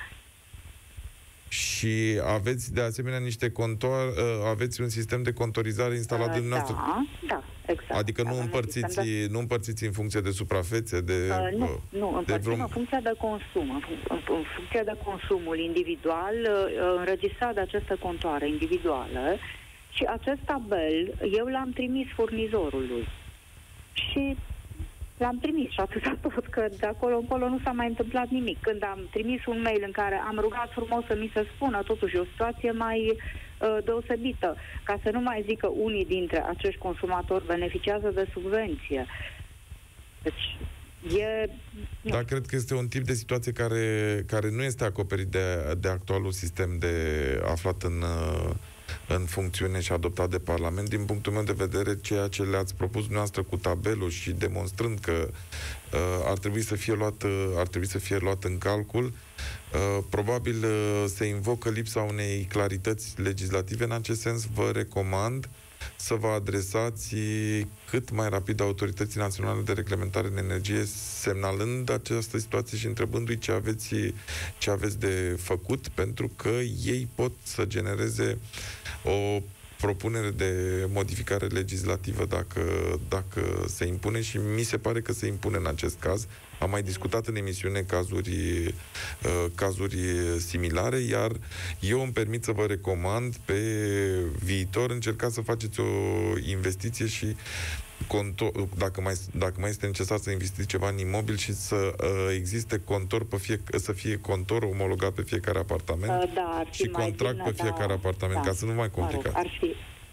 Și aveți de asemenea aveți un sistem de contorizare instalat de dumneavoastră? Da, exact. Adică nu împărțiți în funcție de suprafețe, nu, împărțim în funcție de consum. În funcție de consumul individual, înregistrat de aceste contoare individuale, și acest tabel eu l-am trimis furnizorului. Și l-am trimis și atâta tot, că de acolo încolo nu s-a mai întâmplat nimic. Când am trimis un mail în care am rugat frumos să mi se spună totuși o situație mai deosebită, ca să nu mai zic că unii dintre acești consumatori beneficiază de subvenție. Deci Da, cred că este un tip de situație care nu este acoperit de actualul sistem aflat în funcțiune și adoptat de Parlament. Din punctul meu de vedere, ceea ce le-ați propus dumneavoastră cu tabelul și demonstrând că ar trebui să fie luat în calcul, probabil se invocă lipsa unei clarități legislative. În acest sens, vă recomand să vă adresați cât mai rapid Autorității Naționale de Reglementare în Energie, semnalând această situație și întrebându-i ce aveți de făcut, pentru că ei pot să genereze o propunere de modificare legislativă dacă se impune, și mi se pare că se impune în acest caz. Am mai discutat în emisiune cazuri similare, iar eu îmi permit să vă recomand pe viitor încercați să faceți o investiție și dacă mai este necesar să investiți ceva în imobil și să existe contor să fie contor omologat pe fiecare apartament și contract pe fiecare apartament, ca să nu mai complicați.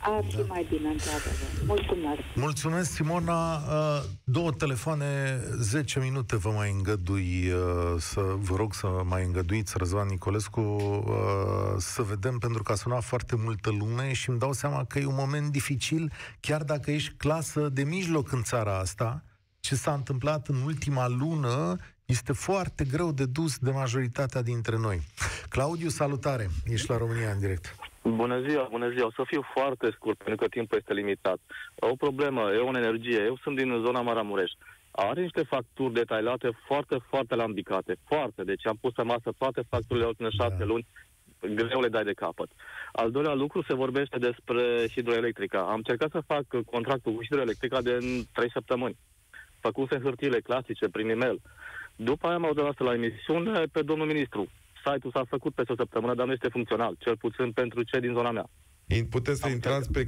Ar fi mai bine, într-adevăr. Mulțumesc. Mulțumesc, Simona. 2 telefoane, 10 minute vă mai îngădui vă rog să mai îngăduiți, Răzvan Nicolescu, să vedem, pentru că a sunat foarte multă lume și îmi dau seama că e un moment dificil, chiar dacă ești clasă de mijloc în țara asta. Ce s-a întâmplat în ultima lună este foarte greu de dus de majoritatea dintre noi. Claudiu, salutare! Ești la România în direct. Bună ziua, bună ziua. O să fiu foarte scurt, pentru că timpul este limitat. O problemă, EON Energie. Eu sunt din zona Maramureș. Are niște facturi detaliate foarte, foarte lambicate. Foarte. Deci am pus pe masă toate facturile ultime 6 luni. Greu le dai de capăt. Al doilea lucru, se vorbește despre hidroelectrica. Am încercat să fac contractul cu hidroelectrica de 3 săptămâni. Făcuse hârtiile clasice prin e-mail. După aia m-au dat la emisiune pe domnul ministru. Site-ul s-a făcut peste o săptămână, dar nu este funcțional, cel puțin pentru cei din zona mea. Puteți să intrați pe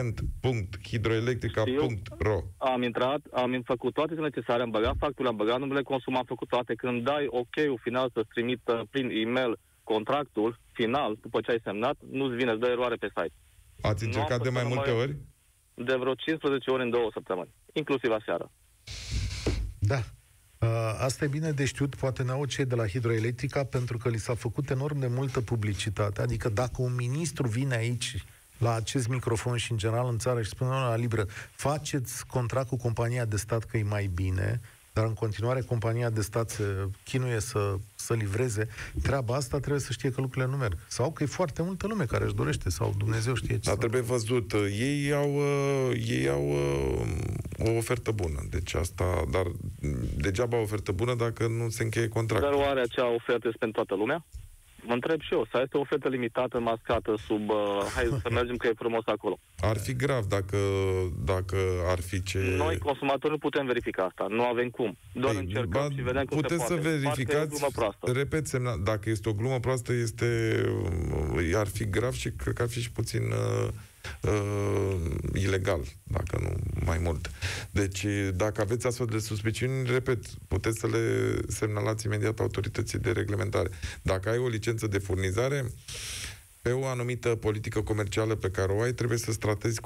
client.hidroelectrica.ro. Am făcut toate necesare, am băgat facturile, am băgat numele consum, am făcut toate. Când dai OK-ul final să-ți trimită prin e-mail contractul final, după ce ai semnat, nu-ți vine, îți dă eroare pe site. Ați încercat de mai multe ori? De vreo 15 ori în 2 săptămâni, inclusiv aseară. Da. Asta e bine de știut, poate ne-au cei de la Hidroelectrica, pentru că li s-a făcut enorm de multă publicitate. Adică dacă un ministru vine aici la acest microfon și în general în țară și spune la liberă, faceți contract cu compania de stat că e mai bine, dar în continuare compania de stat se chinuie să livreze, treaba asta trebuie să știe că lucrurile nu merg. Sau că e foarte multă lume care își dorește, sau Dumnezeu știe ce. Dar trebuie văzut. Ei au o ofertă bună. Deci asta, dar degeaba o ofertă bună dacă nu se încheie contractul. Dar oare acea ofertă este pentru toată lumea? Mă întreb și eu, sau este o ofertă limitată, mascată sub hai să mergem că e frumos acolo. Ar fi grav dacă ar fi ce... Noi, consumatori, nu putem verifica asta. Nu avem cum. Doar încercăm și vedem cum se poate. Puteți să verificați, repet, dacă este o glumă proastă, ar fi grav și cred că ar fi și puțin ilegal, dacă nu mai mult. Deci, dacă aveți astfel de suspiciuni, repet, puteți să le semnalați imediat autorității de reglementare. Dacă ai o licență de furnizare, pe o anumită politică comercială pe care o ai, trebuie să tratezi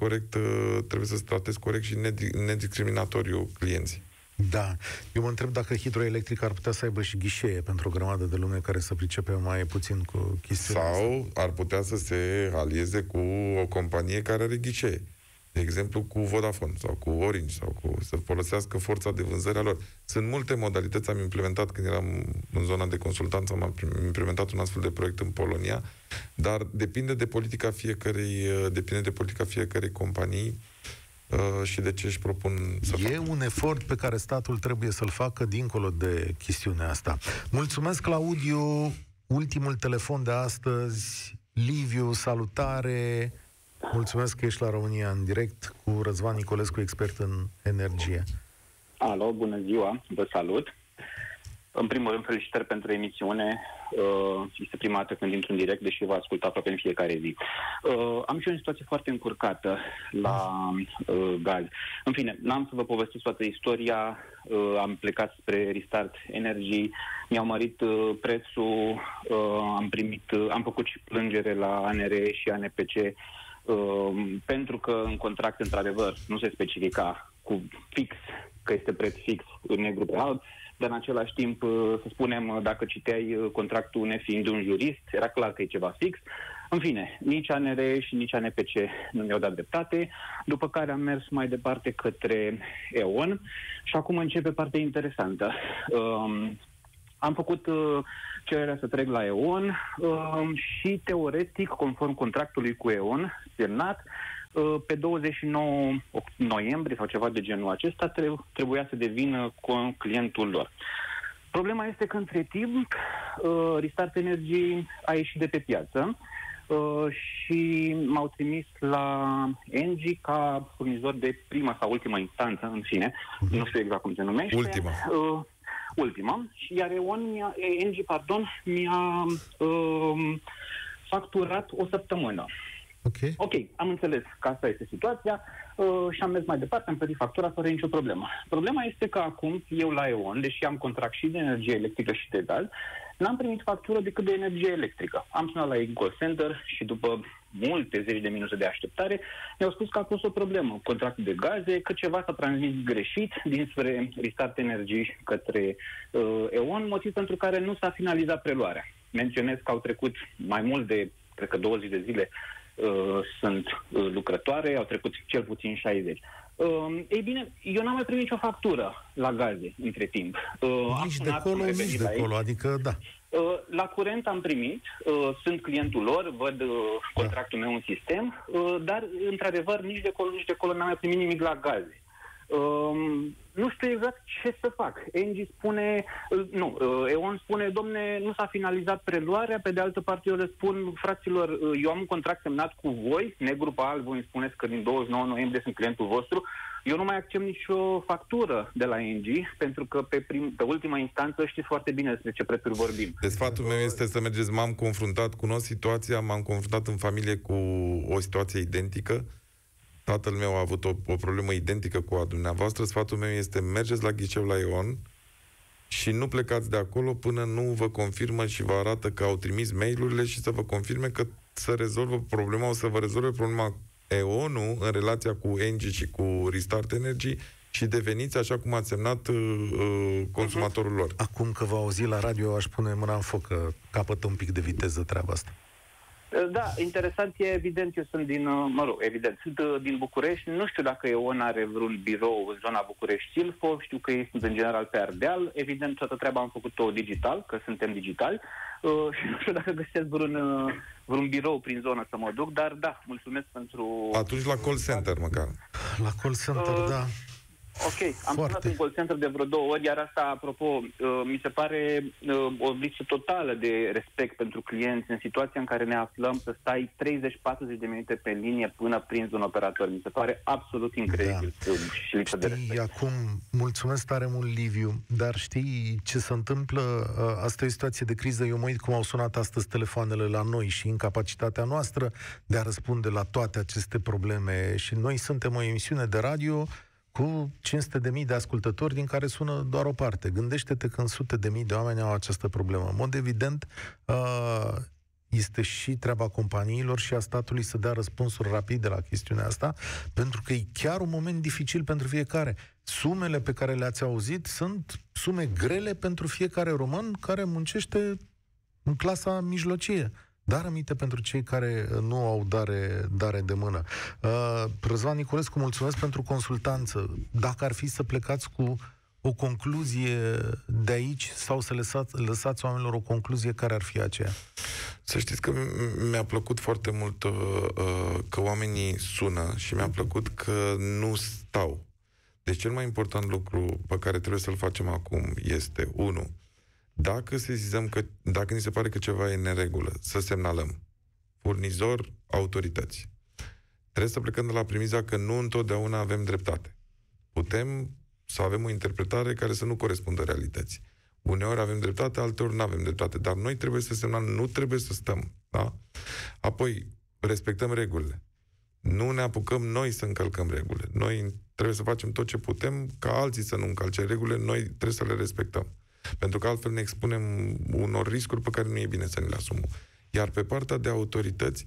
corect și nediscriminatoriu clienții. Da. Eu mă întreb dacă Hidroelectrica ar putea să aibă și ghișee pentru o grămadă de lume care să pricepe mai puțin cu chestiunea sau asta. Ar putea să se alieze cu o companie care are ghișee. De exemplu, cu Vodafone sau cu Orange sau să folosească forța de vânzare a lor. Sunt multe modalități. Am implementat, când eram în zona de consultanță, am implementat un astfel de proiect în Polonia, dar depinde de politica fiecărei companii și de ce își propun să facă. E un efort pe care statul trebuie să-l facă dincolo de chestiunea asta. Mulțumesc, Claudiu. Ultimul telefon de astăzi. Liviu, salutare. Mulțumesc că ești la România în direct cu Răzvan Nicolescu, expert în energie. Alo, bună ziua, vă salut. În primul rând, felicitări pentru emisiune. Este prima dată când intru în direct, deși vă ascult aproape în fiecare zi. Am și eu o situație foarte încurcată la gaz. În fine, n-am să vă povestesc toată istoria. Am plecat spre Restart Energy, mi-au mărit prețul, am făcut și plângere la ANR și ANPC, pentru că în contract, într-adevăr, nu se specifica cu fix, că este preț fix în negru pe alb, dar în același timp, să spunem, dacă citeai contractul nefiind un jurist, era clar că e ceva fix. În fine, nici ANR și nici ANPC nu mi-au dat dreptate, după care am mers mai departe către EON și acum începe partea interesantă. Am făcut cererea să trec la EON și, teoretic, conform contractului cu EON, semnat, pe 29 noiembrie sau ceva de genul acesta, trebuia să devină clientul lor. Problema este că, între timp, Restart Energy a ieșit de pe piață și m-au trimis la Engie ca furnizor de prima sau ultima instanță, în fine, nu știu exact cum se numește. Ultima. Iar Engie mi-a facturat o săptămână. Ok, am înțeles că asta este situația și am mers mai departe, am plătit factura fără nicio problemă. Problema este că acum, eu la EON, deși am contract și de energie electrică și de gaz, n-am primit factură decât de energie electrică. Am sunat la call center și după multe zeci de minute de așteptare, mi-au spus că a fost o problemă. Contractul de gaze, că ceva s-a transmis greșit dinspre Restart Energy către E.ON, motiv pentru care nu s-a finalizat preluarea. Menționez că au trecut mai mult de, cred că 20 de zile sunt lucrătoare, au trecut cel puțin 60. Ei bine, eu n-am mai primit nicio factură la gaze între timp. Nici de acolo, nici de acolo, adică da. La curent am primit, sunt clientul lor, văd contractul meu în sistem, dar într-adevăr nici de acolo n-am mai primit nimic la gaze. Nu știu exact ce să fac. Engie spune, E.ON spune, domne, nu s-a finalizat preluarea, pe de altă parte eu le spun, fraților, eu am un contract semnat cu voi, negru pe alb, voi îmi spuneți că din 29 noiembrie sunt clientul vostru, eu nu mai accept nicio factură de la Engie, pentru că pe ultima instanță știți foarte bine despre ce prețuri vorbim. Deci sfatul meu este să mergeți, cunosc situația, m-am confruntat în familie cu o situație identică. Tatăl meu a avut o problemă identică cu a dumneavoastră. Sfatul meu este mergeți la ghișeu la E.ON și nu plecați de acolo până nu vă confirmă și vă arată că au trimis mail-urile și să vă confirme că să rezolvă problema, o să vă rezolve problema E.ON-ul în relația cu Engie și cu Restart Energy și deveniți, așa cum ați semnat, consumatorul lor. Acum că v-au auzit la radio, aș pune mâna în foc că capătă un pic de viteză treaba asta. Da, interesant e, evident, eu sunt sunt din București, nu știu dacă E.ON are vreun birou în zona București-Silfov, știu că ei sunt în general pe Ardeal, evident toată treaba am făcut-o digital, că suntem digitali, și nu știu dacă găsesc vreun birou prin zonă să mă duc, dar da, mulțumesc pentru... Atunci la call center măcar. La call center, da. Ok, am sunat în call center de vreo 2 ori, iar asta, apropo, mi se pare o lipsă totală de respect pentru clienți în situația în care ne aflăm să stai 30-40 de minute pe linie până prinzi un operator. Mi se pare absolut incredibil și lipsă de respect. Acum, mulțumesc tare mult, Liviu, dar știi ce se întâmplă? Asta e o situație de criză. Eu mă uit cum au sunat astăzi telefoanele la noi și incapacitatea noastră de a răspunde la toate aceste probleme. Și noi suntem o emisiune de radio cu 500.000 de ascultători, din care sună doar o parte. Gândește-te când sute de mii de oameni au această problemă. În mod evident, este și treaba companiilor și a statului să dea răspunsuri rapide la chestiunea asta, pentru că e chiar un moment dificil pentru fiecare. Sumele pe care le-ați auzit sunt sume grele pentru fiecare român care muncește în clasa mijlocie. Dar aminte pentru cei care nu au dare de mână. Răzvan Niculescu, mulțumesc pentru consultanță. Dacă ar fi să plecați cu o concluzie de aici sau să lăsați oamenilor o concluzie, care ar fi aceea? Să știți că mi-a plăcut foarte mult că oamenii sună și mi-a plăcut că nu stau. Deci cel mai important lucru pe care trebuie să-l facem acum este 1. Dacă sesizăm dacă ni se pare că ceva e în neregulă, să semnalăm. Furnizor, autorități. Trebuie să plecăm de la premiza că nu întotdeauna avem dreptate. Putem să avem o interpretare care să nu corespundă realității. Uneori avem dreptate, alteori nu avem dreptate, dar noi trebuie să semnalăm, nu trebuie să stăm. Da? Apoi, respectăm regulile. Nu ne apucăm noi să încălcăm regulile. Noi trebuie să facem tot ce putem ca alții să nu încalce regulile, noi trebuie să le respectăm. Pentru că altfel ne expunem unor riscuri pe care nu e bine să ne le asumăm. Iar pe partea de autorități,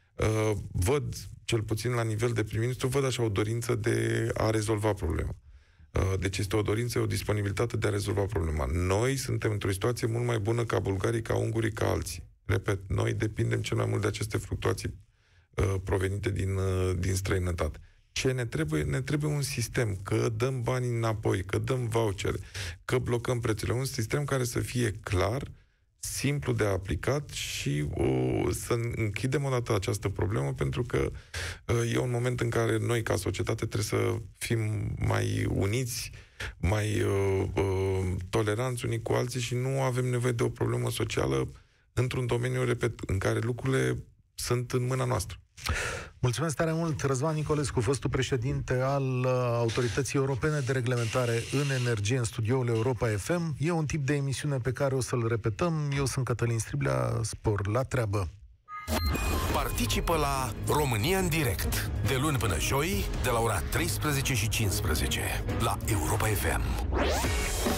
văd, cel puțin la nivel de prim-ministru, văd așa o dorință de a rezolva problema. Deci este o dorință, o disponibilitate de a rezolva problema. Noi suntem într-o situație mult mai bună ca bulgarii, ca ungurii, ca alții. Repet, noi depindem cel mai mult de aceste fluctuații provenite din străinătate. Ce ne trebuie? Ne trebuie un sistem, că dăm banii înapoi, că dăm vouchere, că blocăm prețurile. Un sistem care să fie clar, simplu de aplicat și să închidem odată această problemă, pentru că e un moment în care noi, ca societate, trebuie să fim mai uniți, mai toleranți unii cu alții și nu avem nevoie de o problemă socială într-un domeniu, repet, în care lucrurile sunt în mâna noastră. Mulțumesc tare mult, Răzvan Niculescu, fostul președinte al Autorității Europene de Reglementare în Energie, în studioul Europa FM. E un tip de emisiune pe care o să-l repetăm. Eu sunt Cătălin Striblea, spor la treabă. Participă la România în direct, de luni până joi, de la ora 13:15, la Europa FM.